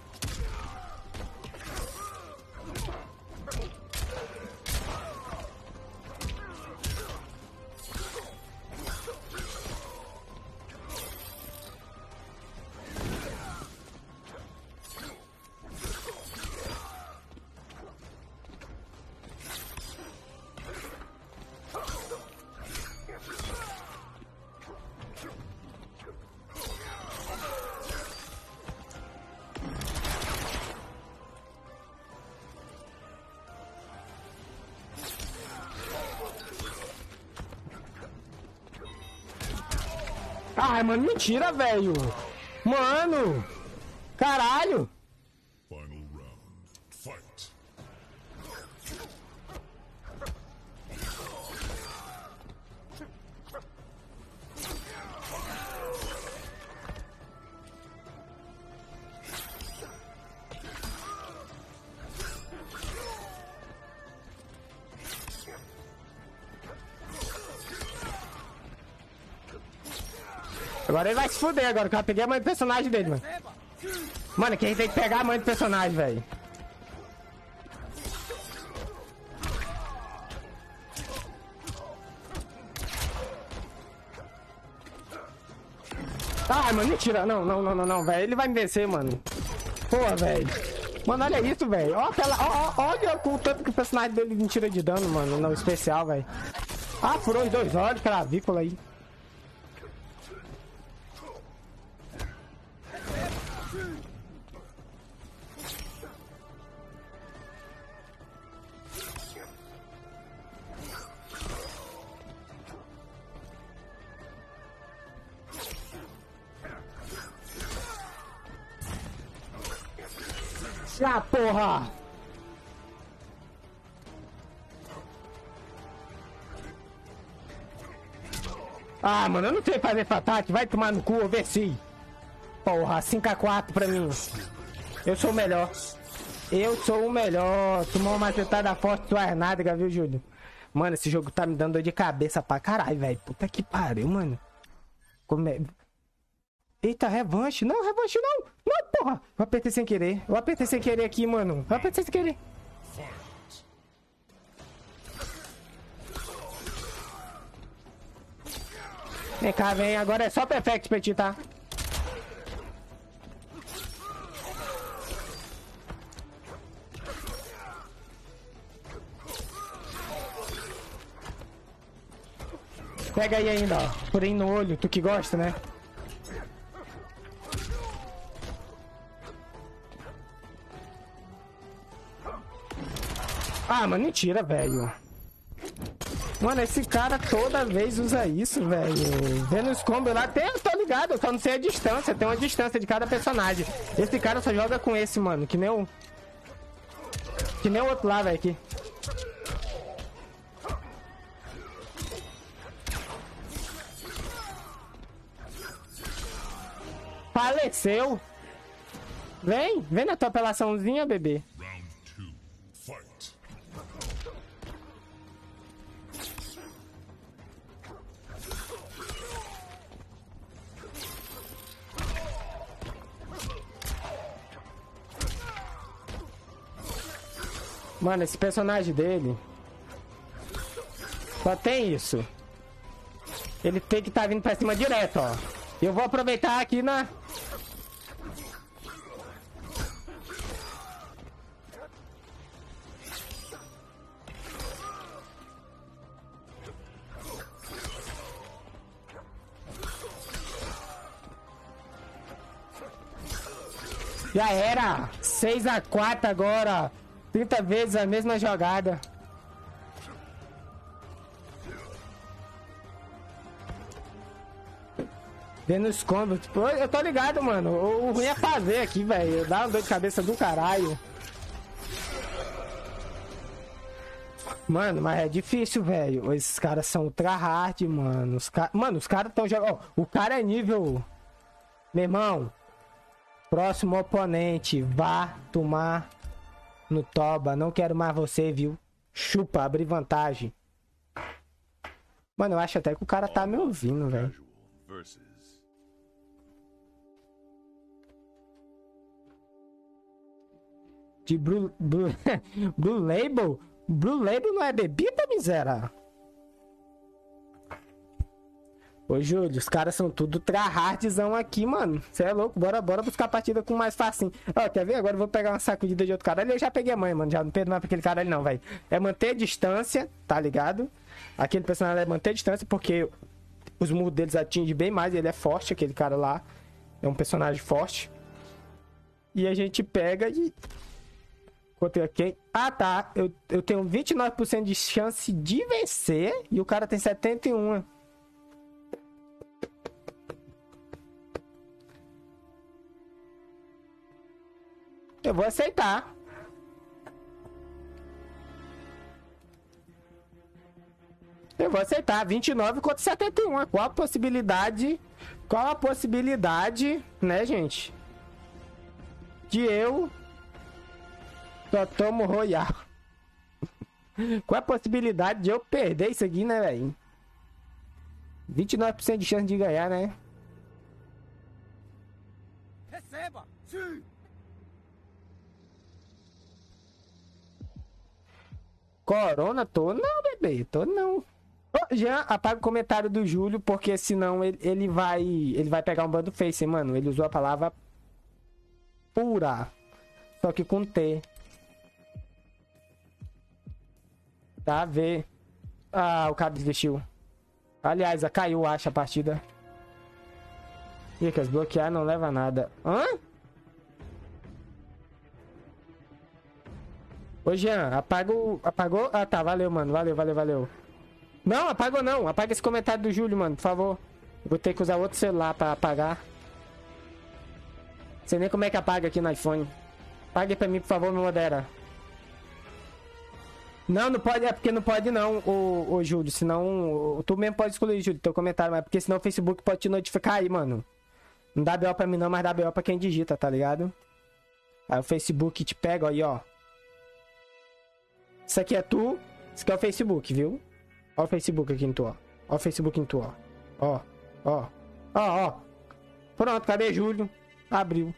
Ai, mano, mentira, velho. Mano. Caralho. Final round. Fight. Agora ele vai se fuder agora, que eu peguei a mãe do personagem dele, mano. Mano, quem tem que pegar a mãe do personagem, velho. Ai, mano, mentira. Não, velho. Ele vai me vencer, mano. Porra, velho. Mano, olha isso, velho. Olha o tanto que o personagem dele me tira de dano, mano, no especial, velho. Ah, furou os 2 olhos, cravícola aí. Ah, porra! Ah, mano, eu não sei fazer ataque. Vai tomar no cu, eu venci. Porra, 5x4 pra mim. Eu sou o melhor. Eu sou o melhor. Tomou uma macetada forte sua nádega, viu, Júlio? Mano, esse jogo tá me dando dor de cabeça pra caralho, velho. Puta que pariu, mano. Como é... Eita, revanche. Não, revanche não. Não, porra. Eu apertei sem querer. Eu apertei sem querer aqui, mano. Eu apertei sem querer. Vem cá, vem. Agora é só perfect pra ti, tá? Pega aí ainda, ó. Porém no olho, tu que gosta, né? Ah, mano, mentira, velho. Mano, esse cara toda vez usa isso, velho. Vendo os combos lá, até eu tô ligado, eu só não sei a distância. Tem uma distância de cada personagem. Esse cara só joga com esse, mano. Que nem o... Que nem o outro lá, velho, aqui. Faleceu. Vem, vem na tua apelaçãozinha, bebê. Round 2. Fight. Mano, esse personagem dele só tem isso. Ele tem que estar vindo pra cima direto, ó. Eu vou aproveitar aqui na... Já era! 6x4 agora! 30 vezes a mesma jogada. Vendo os combos. Tipo, eu tô ligado, mano. O ruim é fazer aqui, velho. Dá uma dor de cabeça do caralho. Mano, mas é difícil, velho. Esses caras são ultra hard, mano. Mano, os caras tão jogando. Oh, o cara é nível. Meu irmão. Próximo oponente. Vá tomar no toba. Não quero mais você, viu? Chupa, abre vantagem. Mano, eu acho até que o cara tá me ouvindo, velho. De Blue Label? Blue Label não é bebida, miséria? Ô, Júlio, os caras são tudo tryhardzão aqui, mano. Cê é louco, bora buscar a partida com mais facinho. Ó, quer ver? Agora eu vou pegar uma sacudida de outro cara ali. Eu já peguei a mãe, mano. Já não perdo mais pra aquele cara ali não, velho. É manter a distância, tá ligado? Aquele personagem é manter a distância porque os murros deles atingem bem mais. Ele é forte, aquele cara lá. É um personagem forte. E a gente pega e... Contra quem? Ah, tá. Eu tenho 29% de chance de vencer e o cara tem 71%. Eu vou aceitar. Eu vou aceitar. 29 contra 71. Qual a possibilidade? Qual a possibilidade, né, gente? De eu só tomo Royal. Qual a possibilidade de eu perder isso aqui, né, velho? 29% de chance de ganhar, né? Receba! Sim! Corona? Tô não, bebê. Tô não. Oh, Jean, apaga o comentário do Júlio, porque senão ele vai pegar um bando face, hein, mano. Ele usou a palavra pura. Só que com T. Tá, vê. Ah, o cara desistiu. Aliás, caiu, acho, a partida. Ih, que desbloquear não leva a nada. Hã? Ô, Jean, apagou? Ah, tá, valeu, mano. Valeu. Não, apagou não. Apaga esse comentário do Júlio, mano, por favor. Vou ter que usar outro celular pra apagar. Sei nem como é que apaga aqui no iPhone. Pague pra mim, por favor, me modera. Não, não pode, é porque não pode não, ô Júlio, senão... Tu mesmo pode excluir, Júlio, teu comentário, mas porque senão o Facebook pode te notificar aí, mano. Não dá BO pra mim não, mas dá BO pra quem digita, tá ligado? Aí o Facebook te pega, ó, aí, ó. Isso aqui é tu, isso aqui é o Facebook, viu? Ó o Facebook aqui em tu, ó. Ó o Facebook em tu, ó. Ó, ó, ó, ó. Pronto, cadê Júlio? Abriu.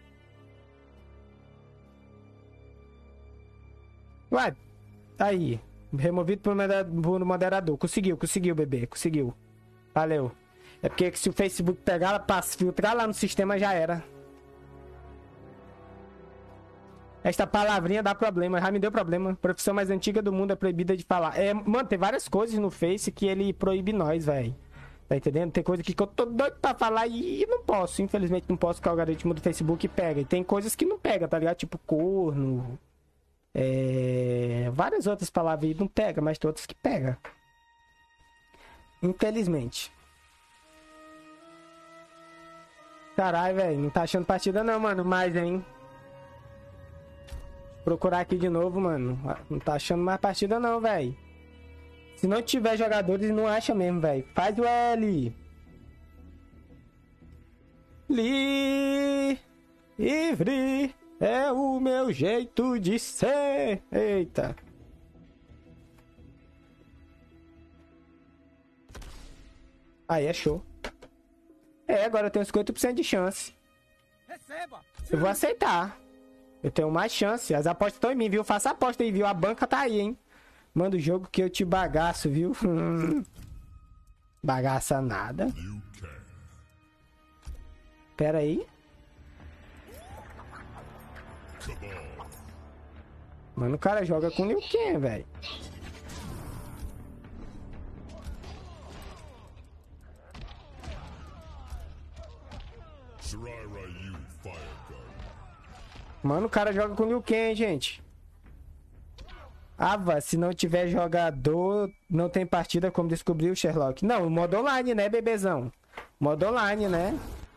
Ué, aí. Removido por moderador. Conseguiu, bebê. Conseguiu. Valeu. É porque se o Facebook pegar ela pra filtrar lá no sistema, já era. Esta palavrinha dá problema. Já me deu problema. Profissão mais antiga do mundo é proibida de falar. É, mano, tem várias coisas no Face que ele proíbe nós, velho. Tá entendendo? Tem coisa aqui que eu tô doido pra falar e não posso. Infelizmente não posso, porque o algoritmo do Facebook pega. E tem coisas que não pega, tá ligado? Tipo corno. Várias outras palavras aí não pega, mas tem outras que pega. Infelizmente. Caralho, velho. Não tá achando partida não, mano. Mais, hein? Procurar aqui de novo, mano. Não tá achando mais partida não, velho. Se não tiver jogadores, não acha mesmo, velho. Faz o L. Livre é o meu jeito de ser. Eita. Aí é show. Agora eu tenho 50% de chance. Receba! Eu vou aceitar. Eu tenho mais chance. As apostas estão em mim, viu? Faça aposta aí, viu? A banca tá aí, hein? Manda o jogo que eu te bagaço, viu? Bagaça nada. Pera aí. Mano, o cara joga com Liu Kang, velho. Mano, o cara joga com Liu Kang, gente. Ava, se não tiver jogador, não tem partida, como descobriu o Sherlock. Não, modo online, né, bebezão? Modo online, né?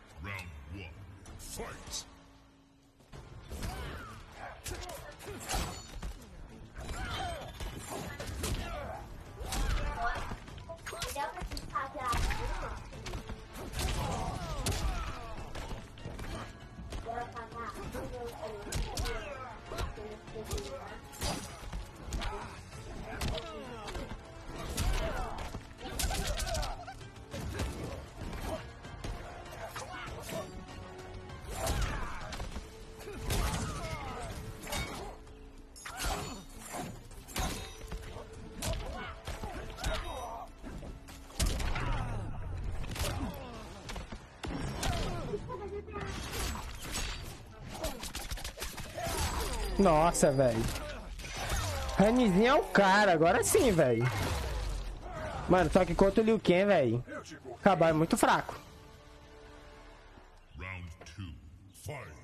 Nossa, velho. Ranizinho é o cara, agora sim, velho. Mano, só que contra o Liu Kang, velho. Acabar é muito fraco. Round 2. Fight.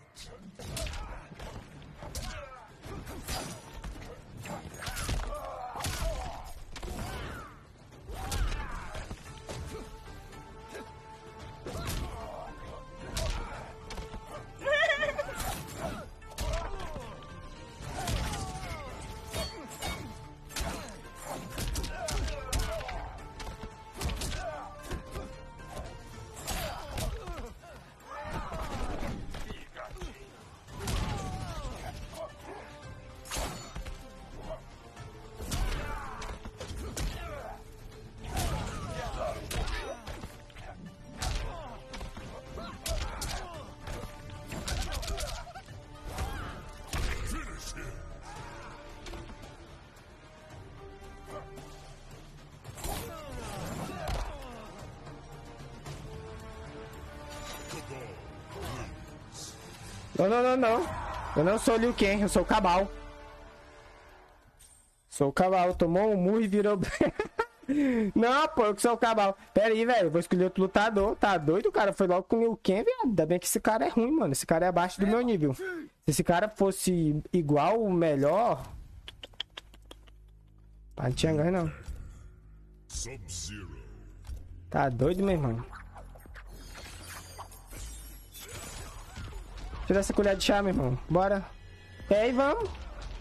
Não. Eu não sou o Liu Kang, eu sou o Cabal. Sou o Cabal. Tomou um murro e virou... Não, pô, eu que sou o Cabal. Pera aí, velho. Vou escolher outro lutador. Tá doido, cara? Foi logo com o Liu Kang, velho. Ainda bem que esse cara é ruim, mano. Esse cara é abaixo do meu nível. Se esse cara fosse igual o melhor... Não tinha ganho, não. Tá doido, meu irmão. Tira essa colher de chá, meu irmão. Bora. E aí, vamos.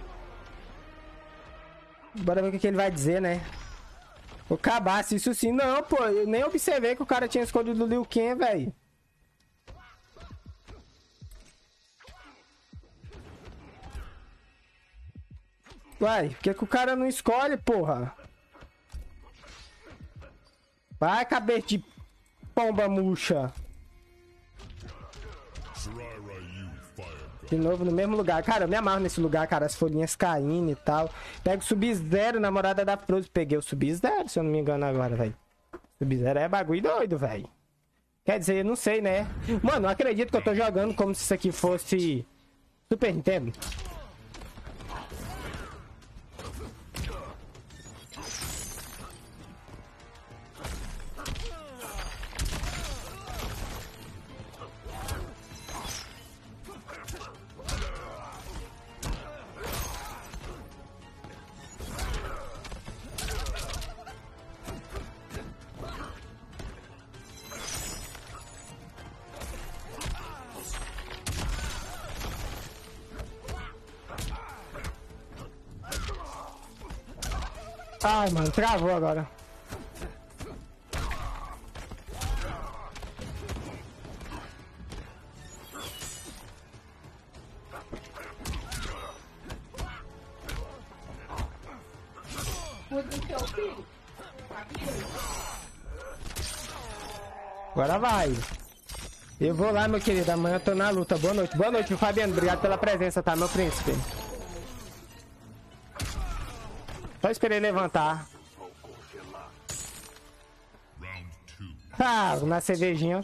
Bora ver o que ele vai dizer, né? O cabaço, isso sim. Não, pô, eu nem observei que o cara tinha escolhido o Liu Kang, velho. Uai, por que o cara não escolhe, porra? Vai, cabeça de pomba murcha. De novo no mesmo lugar. Cara, eu me amarro nesse lugar, cara. As folhinhas caindo e tal. Pego o Sub-Zero, namorada da Frozen. Peguei o Sub-Zero, se eu não me engano agora, velho. Sub-Zero é bagulho doido, velho. Quer dizer, não sei, né? Mano, não acredito que eu tô jogando como se isso aqui fosse Super Nintendo. Ai, mano, travou agora. Agora vai. Eu vou lá, meu querido. Amanhã eu tô na luta. Boa noite, Fabiano. Obrigado pela presença, tá, meu príncipe? Só esperei levantar. Ah, na cervejinha.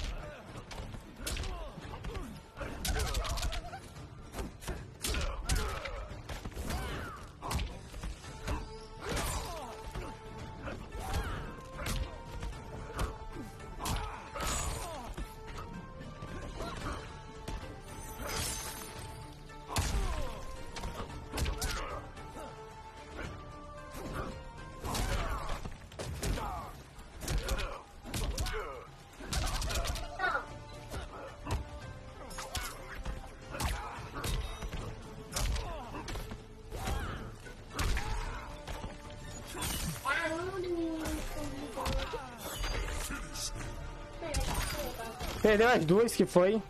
Perdeu as duas que foi.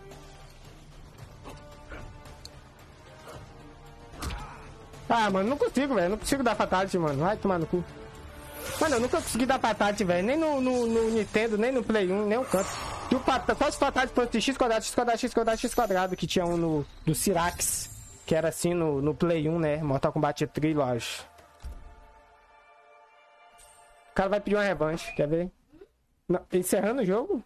Ah, mano, não consigo, velho. Não consigo dar fatality, mano. Vai tomar no cu. Mano, eu nunca consegui dar fatality, velho. Nem no Nintendo, nem no Play 1, nem o canto. E o só os fatality fosse de x quadrado, x quadrado, x quadrado, x quadrado, que tinha um do Cyrax. Que era assim no Play 1, né? Mortal Kombat Trilogy. O cara vai pedir uma revanche, quer ver? Não, encerrando o jogo?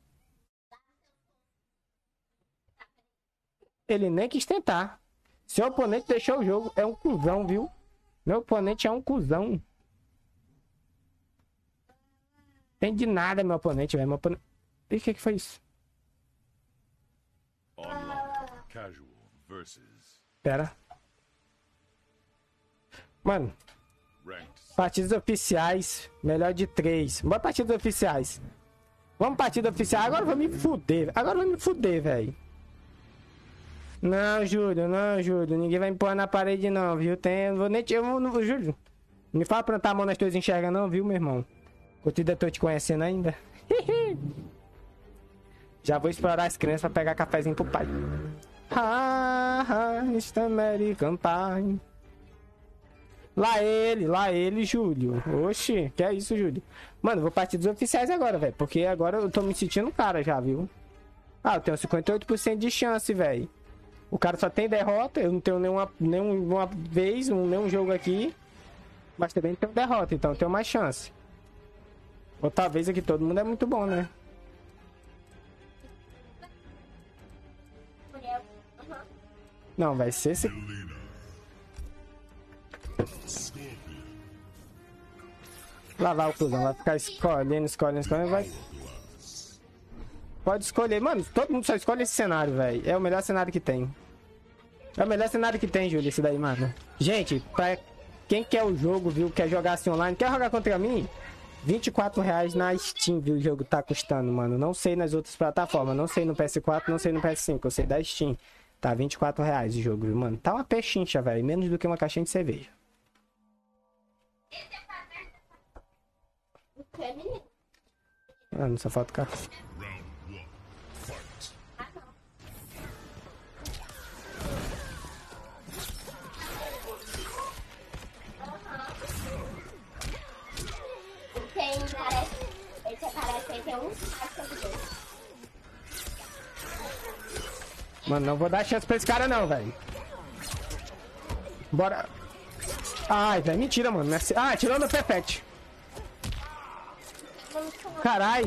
Ele nem quis tentar. Seu oponente deixou o jogo. É um cuzão, viu? Meu oponente é um cuzão. Tem de nada, meu oponente, velho. Meu oponente... E o que foi isso? Casual versus... Pera. Mano. Partidas oficiais. Melhor de 3. Bora partidas oficiais. Vamos partida oficial. Agora vai me fuder. Agora vai me fuder, velho. Não, Júlio, não, Júlio. Ninguém vai me pôr na parede, não, viu? Eu vou nem te... Júlio, não me fala plantar a mão nas tuas enxergas, não, viu, meu irmão? Eu tô te conhecendo ainda. Já vou explorar as crianças pra pegar cafezinho pro pai. It's the American Pie. Lá ele, Júlio. Oxi, que é isso, Júlio? Mano, vou partir dos oficiais agora, velho. Porque agora eu tô me sentindo cara já, viu? Ah, eu tenho 58% de chance, velho. O cara só tem derrota, eu não tenho nenhuma vez, nenhum jogo aqui. Mas também tenho derrota, então eu tenho mais chance. Outra vez aqui todo mundo é muito bom, né? Não, vai ser esse... Lá vai o cuzão, vai ficar escolhendo, vai... Pode escolher, mano, todo mundo só escolhe esse cenário, velho. É o melhor cenário que tem. É o melhor cenário que tem, Júlio, esse daí, mano. Gente, pra quem quer o jogo, viu, quer jogar assim online, quer jogar contra mim, R$24 na Steam, viu, o jogo tá custando, mano. Não sei nas outras plataformas, não sei no PS4, não sei no PS5, eu sei da Steam. Tá R$24 o jogo, viu, mano? Tá uma pechincha, velho. Menos do que uma caixinha de cerveja. Mano, só falta o café. Esse aparece aí, tem um saco. Mano, não vou dar chance pra esse cara não, velho. Bora. Ai, velho, mentira, mano. Ah, tirou meu perfect. Caralho.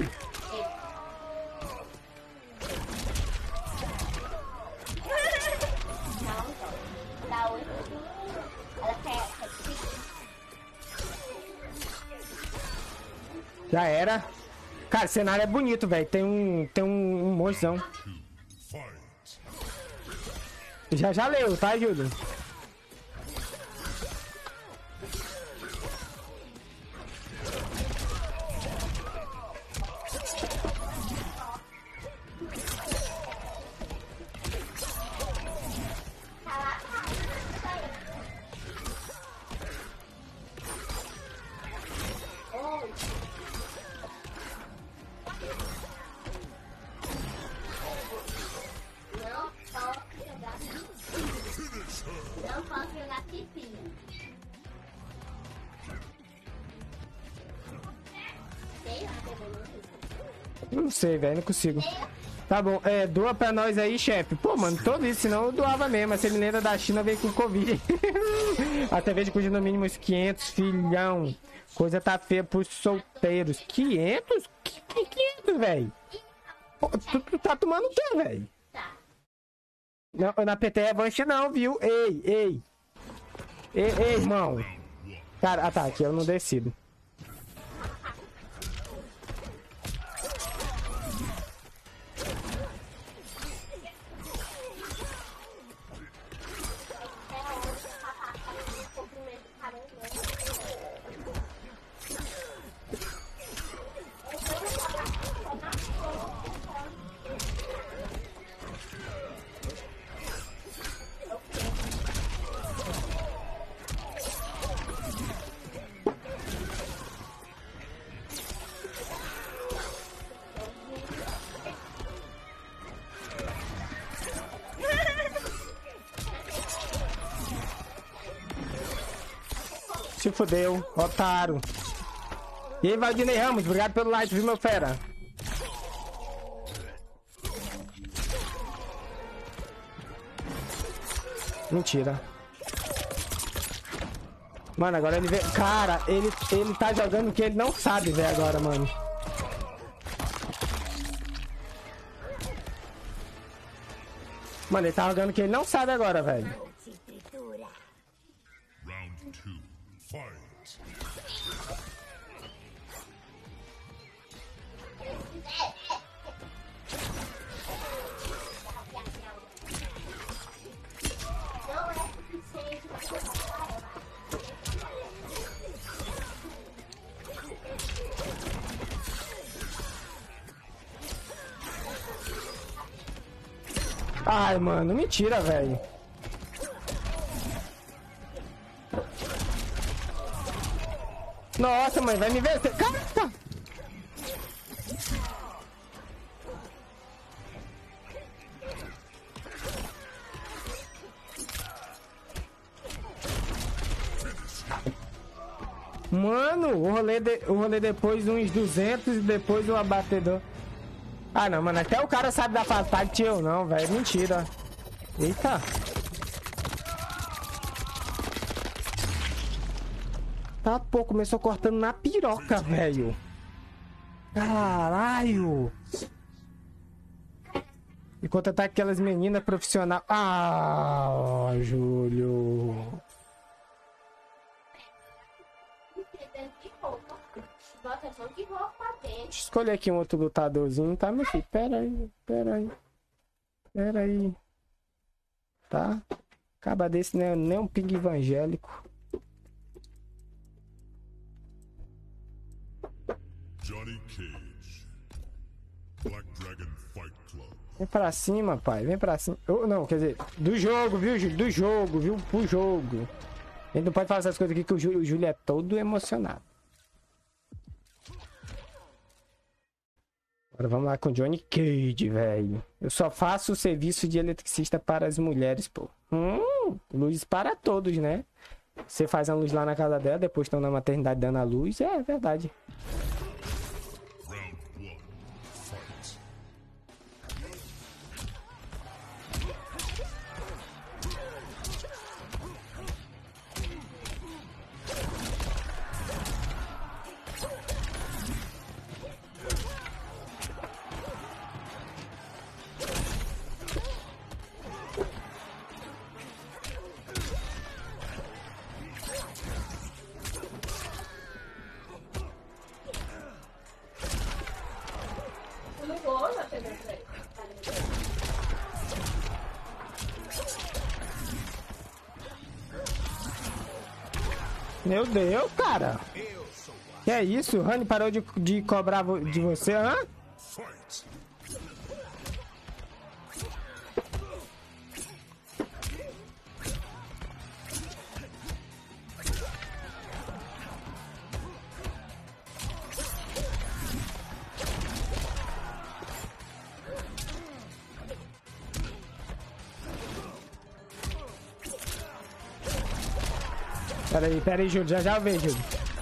Já era. Cara, o cenário é bonito, velho. Tem um monstezão. Já leu, tá, Júlio? Não posso jogar piscina. Não sei, velho, não consigo. Tá bom, doa pra nós aí, chefe. Pô, mano, todo isso, senão eu doava mesmo. A semineta da China veio com Covid. A TV de custo no mínimo uns 500, filhão. Coisa tá feia pros solteiros. 500? Que 500, velho? Tu tá tomando o quê, velho? Não, na PT Revanche não, viu? Ei, irmão. Cara, tá, aqui eu não decido. Se fudeu, otário. E aí, Valdinei Ramos, obrigado pelo like, viu, meu fera? Mentira. Mano, agora ele vê... Cara, ele tá jogando o que ele não sabe, velho, agora, mano. Mano, ele tá jogando o que ele não sabe agora, velho. Ai, mano, mentira, velho. Nossa, mãe, vai me ver. Caraca! Mano, o rolê depois uns 200 e depois o abatedor. Ah, não, mano, até o cara sabe da fatality, eu não, velho, mentira. Eita. Tá, pô, começou cortando na piroca, velho. Caralho. Enquanto tá aquelas meninas profissionais. Ah, Júlio. Deixa eu escolher aqui um outro lutadorzinho, tá, meu filho? Pera aí. Tá? Acaba desse, né? Nem um ping evangélico. Johnny Cage, Black Dragon Fight Club. Vem pra cima, pai. Vem pra cima. Oh, não, quer dizer, do jogo, viu, Júlio? Do jogo, viu? Pro jogo. A gente não pode falar essas coisas aqui que o Júlio é todo emocionado. Agora vamos lá com o Johnny Cage, velho. Eu só faço o serviço de eletricista para as mulheres, pô. Luz para todos, né? Você faz a luz lá na casa dela, depois estão na maternidade dando a luz. É verdade. Meu Deus, cara. Que é isso? O Rani parou de cobrar de você, hã? Pera aí, Júlio. Já eu vejo, Júlio.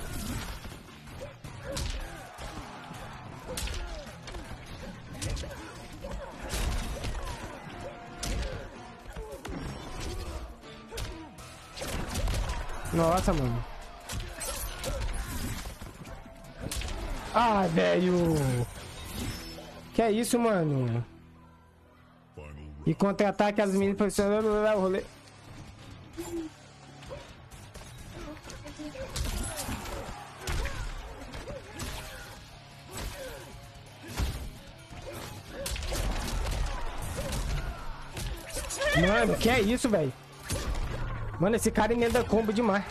Nossa, mano. Ah, velho. Que é isso, mano? E contra-ataque as meninas profissionais o rolê. Mano, que é isso, velho? Mano, esse cara emenda combo demais.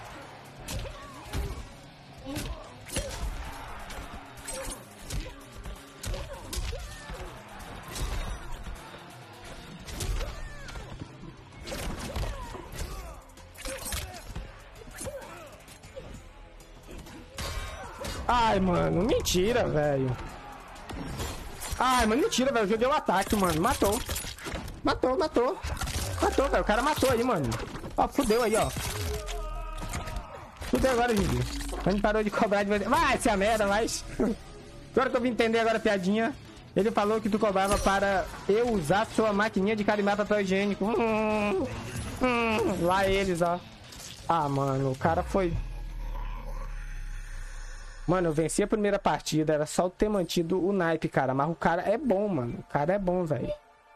Ai, mano, mentira, velho. Ai, mano, mentira, velho. Eu joguei o ataque, mano. Matou. Matou, velho. O cara matou aí, mano. Ó, fudeu aí, ó. Fudeu agora, Júlio. A gente parou de cobrar de você. Vai, essa merda, mas... Agora que eu vim entender agora a piadinha. Ele falou que tu cobrava para eu usar sua maquininha de carimbar papel higiênico. Lá eles, ó. Ah, mano, o cara foi... Mano, eu venci a primeira partida. Era só ter mantido o naipe, cara. Mas o cara é bom, mano. O cara é bom, velho.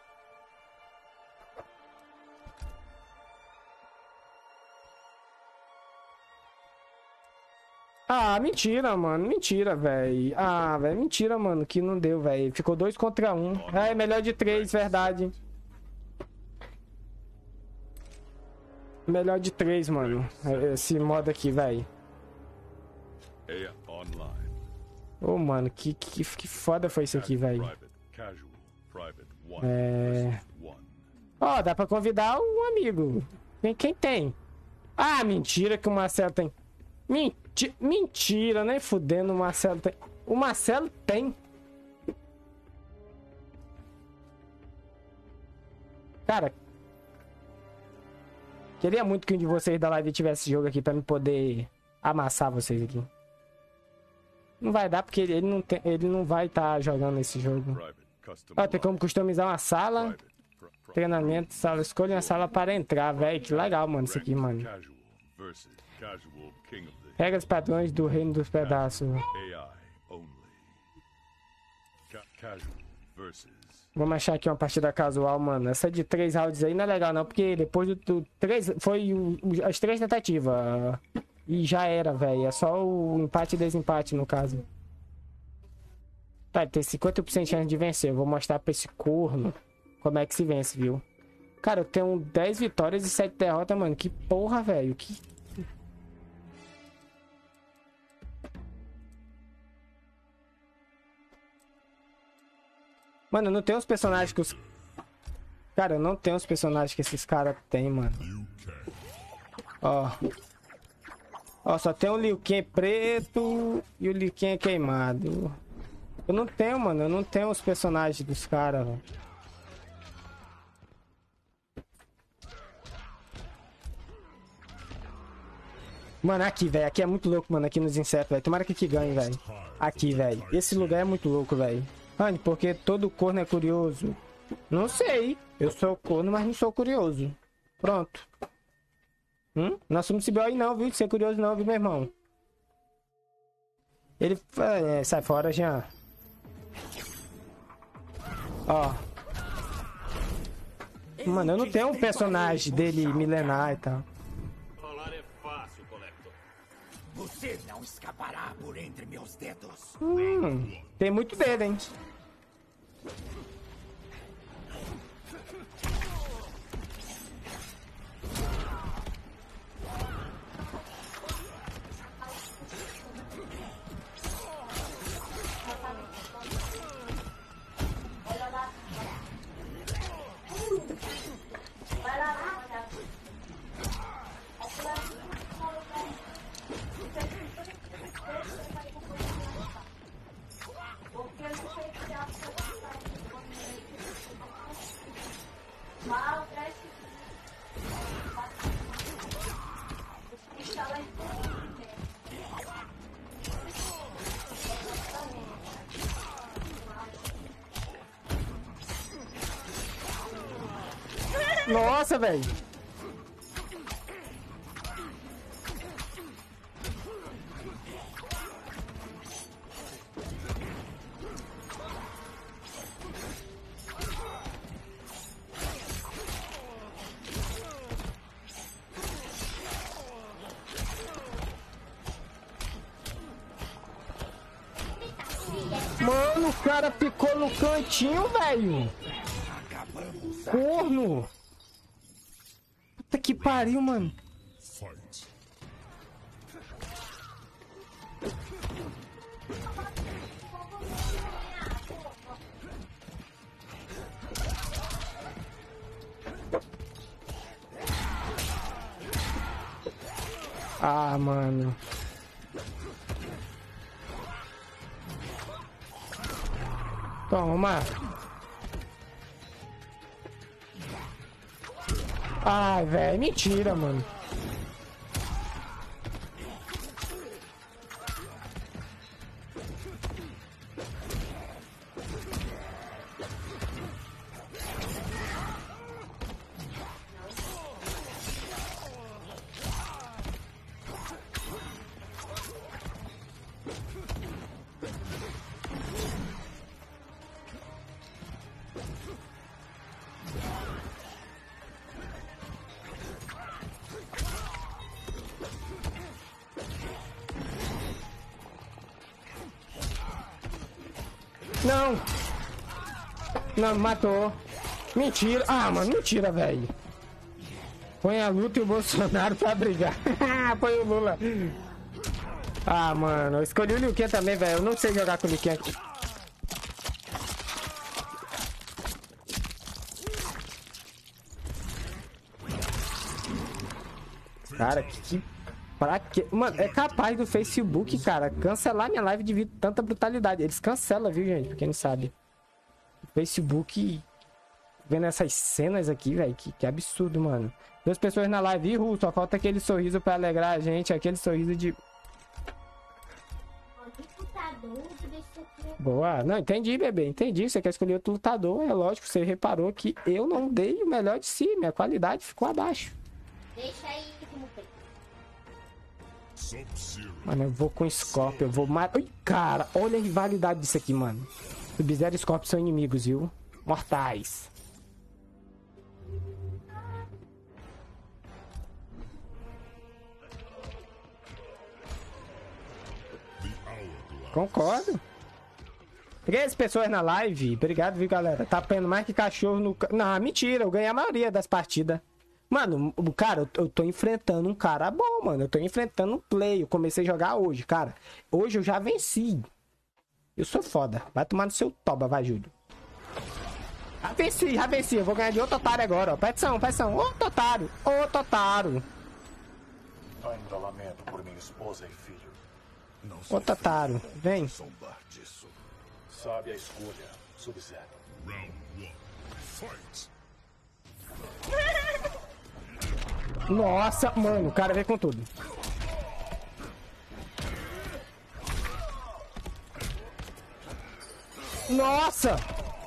Ah, mentira, mano. Mentira, velho. Ah, velho. Mentira, mano. Que não deu, velho. Ficou 2 contra 1. É, melhor de 3, verdade. Melhor de 3, mano. Esse modo aqui, velho. Ô, mano. Que foda foi isso aqui, velho. É... Ó, dá pra convidar um amigo. Quem tem? Ah, mentira que o Marcelo tem. Mentira, nem fudendo, o Marcelo tem. O Marcelo tem. Cara, queria muito que um de vocês da live tivesse esse jogo aqui pra me poder amassar vocês aqui. Não vai dar porque ele não vai estar jogando esse jogo. Ó, tem como customizar uma sala. Treinamento, sala. Escolha uma sala para entrar, velho. Que legal, mano, isso aqui, mano. Regras padrões do reino dos pedaços. Vamos achar aqui uma partida casual, mano. Essa de 3 rounds aí não é legal, não. Porque depois do 3... Foi as 3 tentativas. E já era, velho. É só o empate e desempate, no caso. Tá, tem 50% de chance de vencer. Eu vou mostrar pra esse corno como é que se vence, viu? Cara, eu tenho 10 vitórias e 7 derrotas, mano. Que porra, velho. Que... Mano, eu não tenho os personagens que os... Cara, eu não tenho os personagens que esses caras têm, mano. Ó. Ó, só tem o Liu Kang preto e o Liu Kang queimado. Eu não tenho, mano. Eu não tenho os personagens dos caras, velho. Mano, aqui, velho. Aqui é muito louco, mano. Aqui nos insetos, velho. Tomara que aqui ganhe, velho. Aqui, velho. Esse lugar é muito louco, velho. Mano, porque todo corno é curioso. Não sei. Eu sou corno, mas não sou curioso. Pronto. Nós somos CBO aí não, viu? De ser curioso não, viu, meu irmão? Ele... sai fora, Jean. Ó. Mano, eu não tenho um personagem dele milenar e tal. Falar é fácil, Collector. Você não escapará por entre meus dedos. Tem muito dedo, hein? Nossa, velho. Mano, o cara ficou no cantinho, velho. Corno. Puta que pariu, mano. Ah, mano. Toma. Ai, velho, mentira, mano. Não. Não, matou. Mentira. Ah, mano, mentira, velho. Põe a luta e o Bolsonaro pra brigar. Põe o Lula. Ah, mano. Eu escolhi o Liu Kang também, velho. Eu não sei jogar com o Liu Kang. Cara, que... Pra quê? Mano, é capaz do Facebook, cara, cancelar minha live devido a tanta brutalidade. Eles cancelam, viu, gente? Pra quem não sabe. O Facebook... Vendo essas cenas aqui, velho. Que absurdo, mano. 2 pessoas na live. Ih, só falta aquele sorriso pra alegrar a gente. Aquele sorriso de... Boa. Não, entendi, bebê. Entendi. Você quer escolher outro lutador. É lógico. Você reparou que eu não dei o melhor de si. Minha qualidade ficou abaixo. Deixa aí como tem. Mano, eu vou com Scorpion. Eu vou matar... Ui, cara. Olha a rivalidade disso aqui, mano. Sub-Zero e Scorpion são inimigos, viu? Mortais. Concordo. 3 pessoas na live. Obrigado, viu, galera? Tá apanhando mais que cachorro no... Não, mentira. Eu ganhei a maioria das partidas. Mano, cara, eu tô enfrentando um cara bom, mano. Eu tô enfrentando um play. Eu comecei a jogar hoje, cara. Hoje eu já venci. Eu sou foda. Vai tomar no seu toba, vai, Júlio. Já venci. Eu vou ganhar de outro otário agora, ó. Petição. Outro otário. Ainda lamento por minha esposa e filho. Não sou Outro otário. Vem. zombar disso. Sabe a escolha, Sub-Zero. Round 1. Fight. Nossa, mano, o cara veio com tudo. Nossa!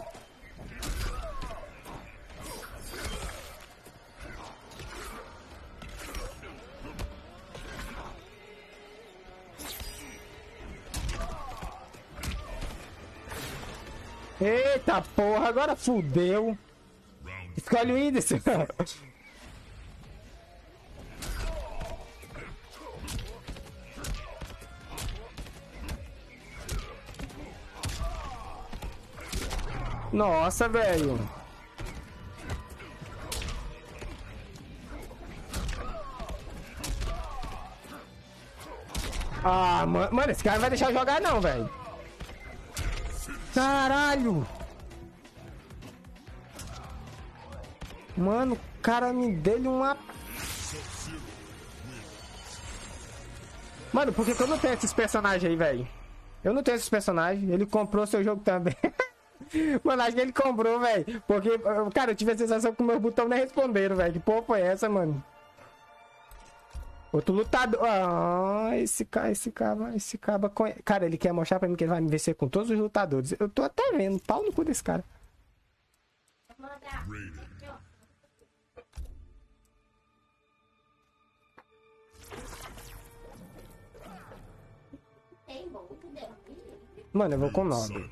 Eita porra, agora fudeu. Escolhe o Whindersson. Nossa, velho. Ah, mano, esse cara não vai deixar eu jogar não, velho. Caralho. Mano, o cara me deu uma... Mano, por que eu não tenho esses personagens aí, velho? Eu não tenho esses personagens. Ele comprou seu jogo também. Mano, acho que ele comprou, velho. Porque, cara, eu tive a sensação que o meu botão nem responderam, velho. Que porra foi essa, mano? Outro lutador. Ah, esse cara. Cara, ele quer mostrar pra mim que ele vai me vencer com todos os lutadores. Eu tô até vendo. Pau no cu desse cara. Mano, eu vou com 9.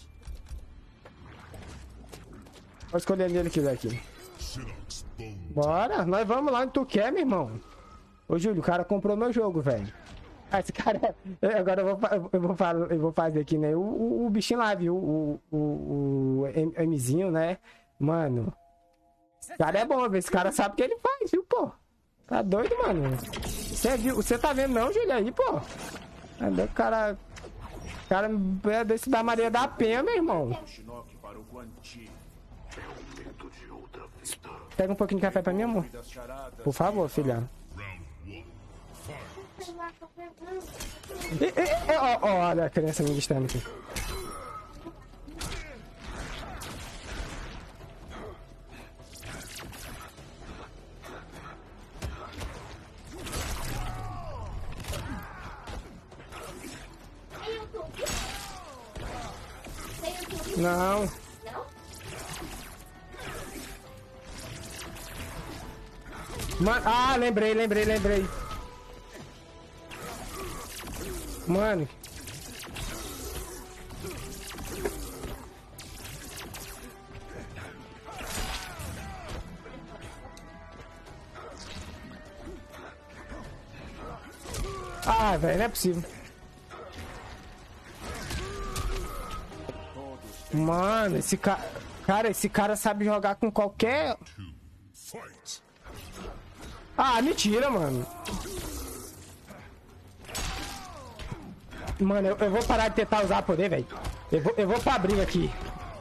Vou escolher ele aqui, daqui. Bora, nós vamos lá onde tu quer, meu irmão. Ô, Júlio, o cara comprou meu jogo, velho. Ah, esse cara... Agora eu vou fazer aqui, né? O bichinho lá, viu? O Mzinho, né? Mano. Esse cara é bom, velho. Esse cara sabe o que ele faz, viu, pô? Tá doido, mano? Você tá vendo não, Júlio, aí, pô? Cadê o cara... O cara é desse da Maria da Penha, meu irmão. Pega um pouquinho de café pra mim, amor. Por favor, filha. Olha a criança me distraindo aqui. Não. Mano, ah, lembrei. Mano. Ah, velho, não é possível. Mano, esse cara... Cara, esse cara sabe jogar com qualquer... Ah, mentira, mano. Mano, eu vou parar de tentar usar poder, velho. Eu vou pra briga aqui.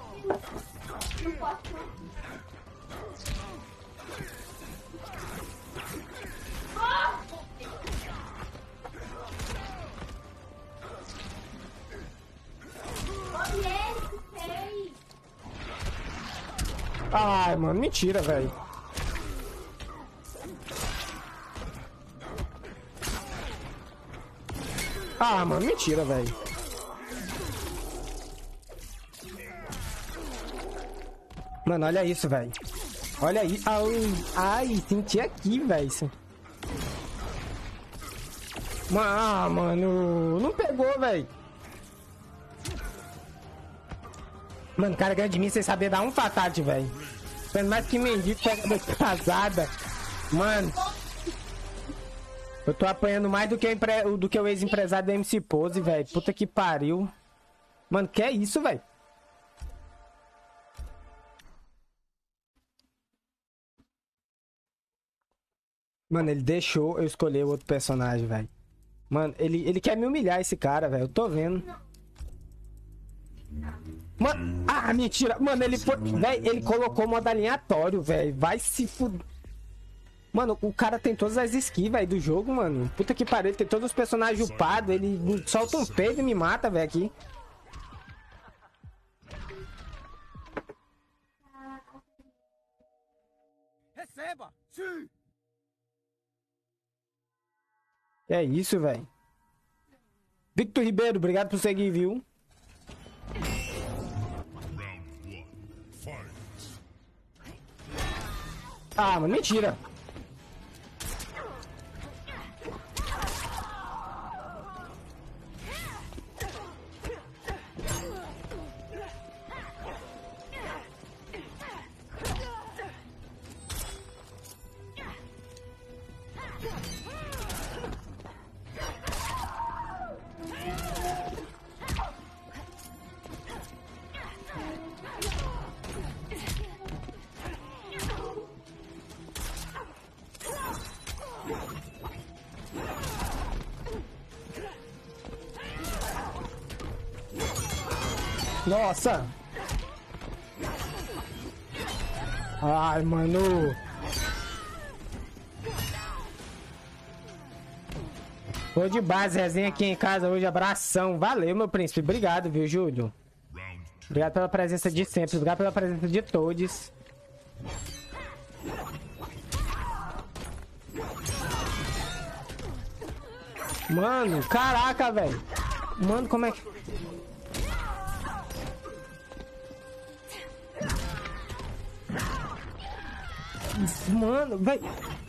Ai, mano, mentira, velho. Ah, mano, mentira, velho. Mano, olha isso, velho. Olha aí. Ai, senti aqui, velho. Ah, mano. Não pegou, velho. Mano, o cara ganha de mim sem saber dar um fatate, velho. Sendo mais que mendigo, pega casada. Mano. Eu tô apanhando mais do que o ex-empresário da MC Pose, velho. Puta que pariu. Mano, que é isso, velho? Mano, ele deixou eu escolher o outro personagem, velho. Mano, ele quer me humilhar, esse cara, velho. Eu tô vendo. Mano, ah, mentira. Mano, ele foi... Véi, ele colocou o modo aleatório, velho. Vai se fuder. Mano, o cara tem todas as skins, velho, do jogo, mano. Puta que pariu, ele tem todos os personagens upados. Ele solta um peido e me mata, velho, aqui. Receba! Sim! É isso, velho. Victor Ribeiro, obrigado por seguir, viu? Round 1. Fight. Ah, mano, mentira. Nossa! Ai, mano! Tô de base, resenha aqui em casa hoje, abração. Valeu, meu príncipe. Obrigado, viu, Júlio? Obrigado pela presença de sempre, obrigado pela presença de todos. Mano, caraca, velho. Mano, como é que... Mano, velho.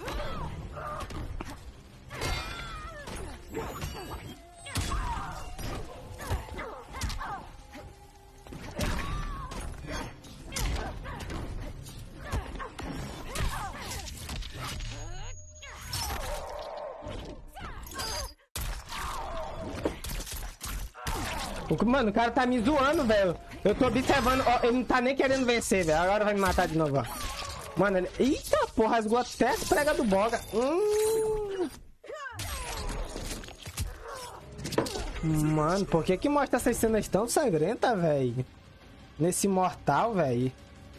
Mano, o cara tá me zoando, velho. Eu tô observando, ó, ele não tá nem querendo vencer, velho. Agora vai me matar de novo, ó. Mano, ele... Eita, porra, rasgou até as pregas do boga. Mano, por que que mostra essas cenas tão sangrentas, velho? Nesse mortal, velho.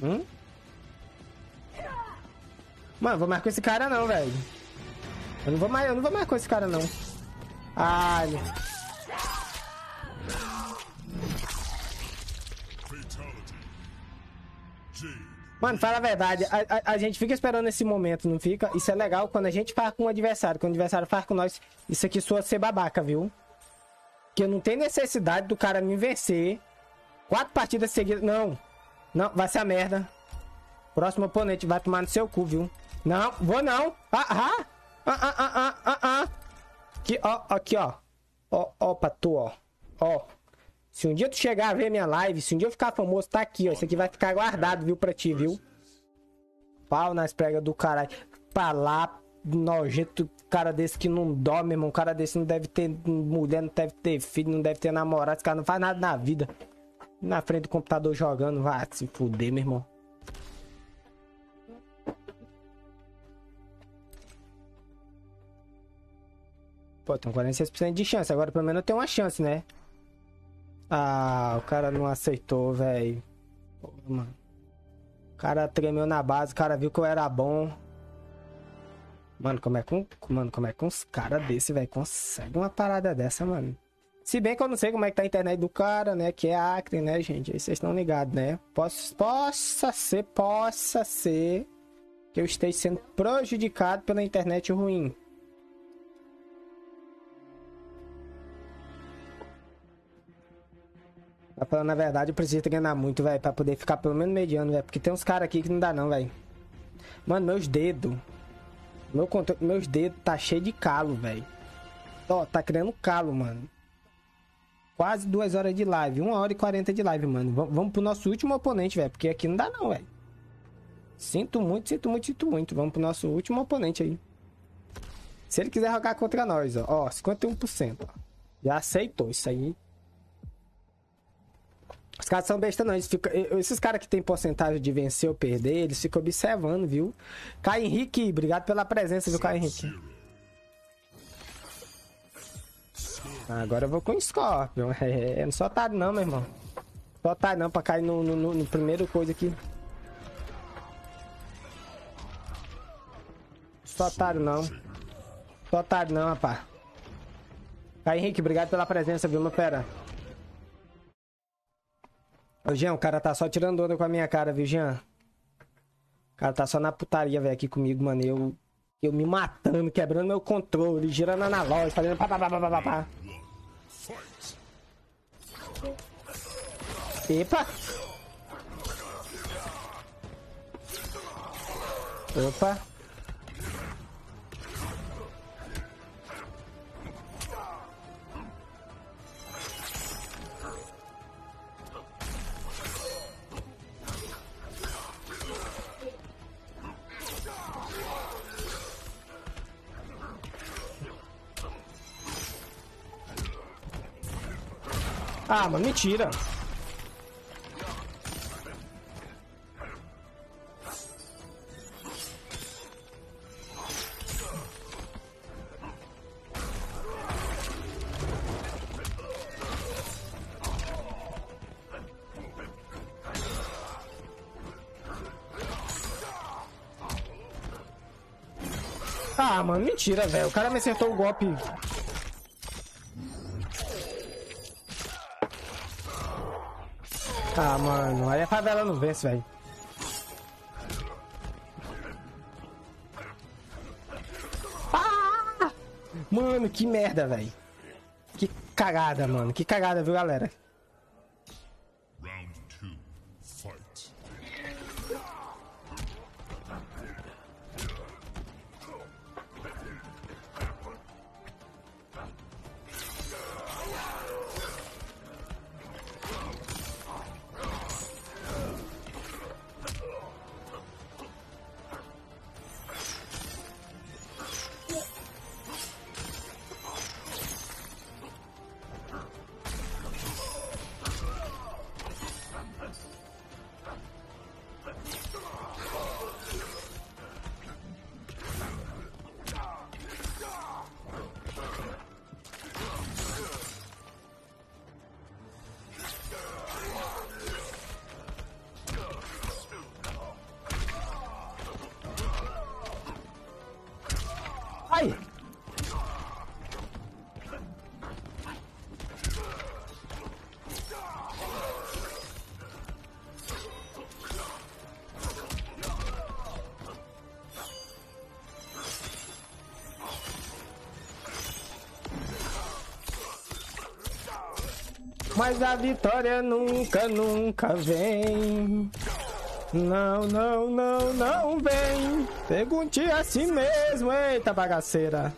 Mano, vou mais com esse cara não, velho. Eu não vou mais com esse cara não. Ai. Mano, fala a verdade, a gente fica esperando esse momento, não fica? Isso é legal quando a gente faz com o adversário, quando o adversário faz com nós. Isso aqui soa ser babaca, viu? Que não tem necessidade do cara me vencer 4 partidas seguidas. Não, não, vai ser a merda. Próximo oponente vai tomar no seu cu, viu? Não, vou não. Aqui, ó, aqui, ó. Ó, pra tu, ó. Ó. Se um dia tu chegar a ver minha live, se um dia eu ficar famoso, tá aqui, ó. Isso aqui vai ficar guardado, viu, pra ti, viu? Pau nas pregas do caralho. Pra lá, nojento, cara desse que não dorme, irmão. Um cara desse não deve ter mulher, não deve ter filho, não deve ter namorado. Esse cara não faz nada na vida. Na frente do computador jogando, vai se fuder, meu irmão. Pô, tem 46% de chance. Agora pelo menos eu tenho uma chance, né? Ah, o cara não aceitou, velho. O cara tremeu na base, o cara viu que eu era bom. Mano, como é que uns caras desse, velho, consegue uma parada dessa, mano? Se bem que eu não sei como é que tá a internet do cara, né? Que é Acre, né, gente? Aí vocês estão ligados, né? Possa ser que eu esteja sendo prejudicado pela internet ruim. Tá falando a verdade, eu preciso treinar muito, velho, pra poder ficar pelo menos mediano, velho. Porque tem uns caras aqui que não dá não, velho. Mano, meus dedos tá cheio de calo, velho. Ó, tá criando calo, mano. Quase 2 horas de live. 1 hora e 40 de live, mano. Vamos pro nosso último oponente, velho. Porque aqui não dá não, velho. Sinto muito. Vamos pro nosso último oponente aí. Se ele quiser jogar contra nós, ó. Ó, 51%, ó. Já aceitou isso aí. Os caras são besta não, esses caras que tem porcentagem de vencer ou perder, eles ficam observando, viu? Caio Henrique, obrigado pela presença, viu, Caio Henrique? Agora eu vou com o Scorpion, não sou otário não, meu irmão. Só otário não, pra cair no primeiro coisa aqui. Só otário não. Só otário não, rapaz. Aí, Henrique, obrigado pela presença, viu, meu fera? Ô, Jean, o cara tá só tirando onda com a minha cara, viu, Jean? O cara tá só na putaria, velho, aqui comigo, mano. Eu me matando, quebrando meu controle, girando analógico, fazendo pá, pá, pá, pá, pá, pá. Epa! Opa! Ah, mano, mentira! Ah, mano, mentira, velho. O cara me acertou o golpe. Ah, mano, aí a favela não vence, velho. Ah! Mano, que merda, velho. Que cagada, mano. Que cagada, viu, galera? Round 2. Fight. Ai! Mas a vitória nunca, nunca vem. Não, não, não, não vem. Pergunte a si mesmo, eita bagaceira.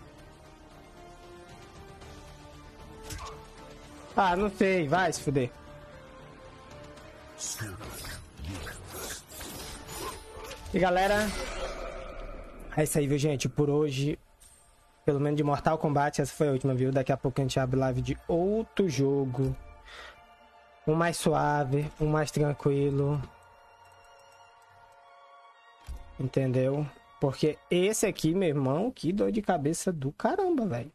Ah, não sei, vai se fuder. E galera, é isso aí, viu, gente? Por hoje, pelo menos de Mortal Kombat, essa foi a última, viu? Daqui a pouco a gente abre live de outro jogo. Um mais suave, um mais tranquilo. Entendeu? Porque esse aqui, meu irmão, que dor de cabeça do caramba, velho.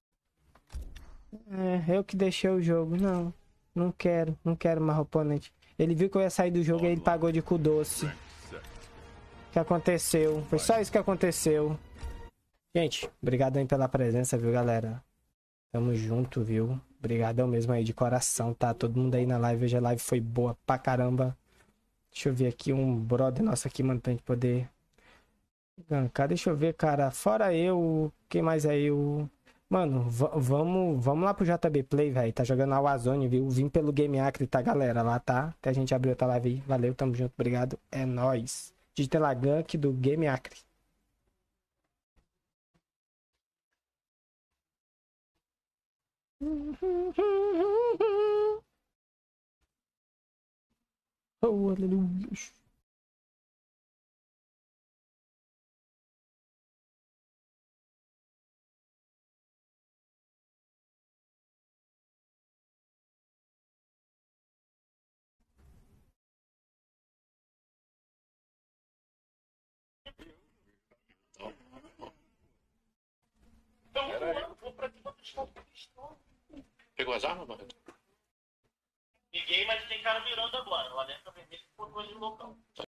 É, eu que deixei o jogo. Não, não quero mais oponente. Ele viu que eu ia sair do jogo e ele pagou de cu doce. O que aconteceu? Foi só isso que aconteceu. Gente, obrigado aí pela presença, viu, galera? Tamo junto, viu? Obrigadão mesmo aí de coração, tá? Todo mundo aí na live. Hoje a live foi boa pra caramba. Deixa eu ver aqui um brother nosso aqui, mano, pra gente poder gankar. Deixa eu ver, cara. Fora eu, quem mais é eu? Mano, vamos lá pro JB Play, velho. Tá jogando a Warzone, viu? Vim pelo Game Acre, tá, galera? Lá tá. Até a gente abrir outra live aí. Valeu, tamo junto, obrigado. É nóis. Digita lá, gank do Game Acre. Oh, aleluia. Pegou as armas, mano? Liguei, mas tem cara mirando agora. Lá dentro tá vermelho com coisa de local.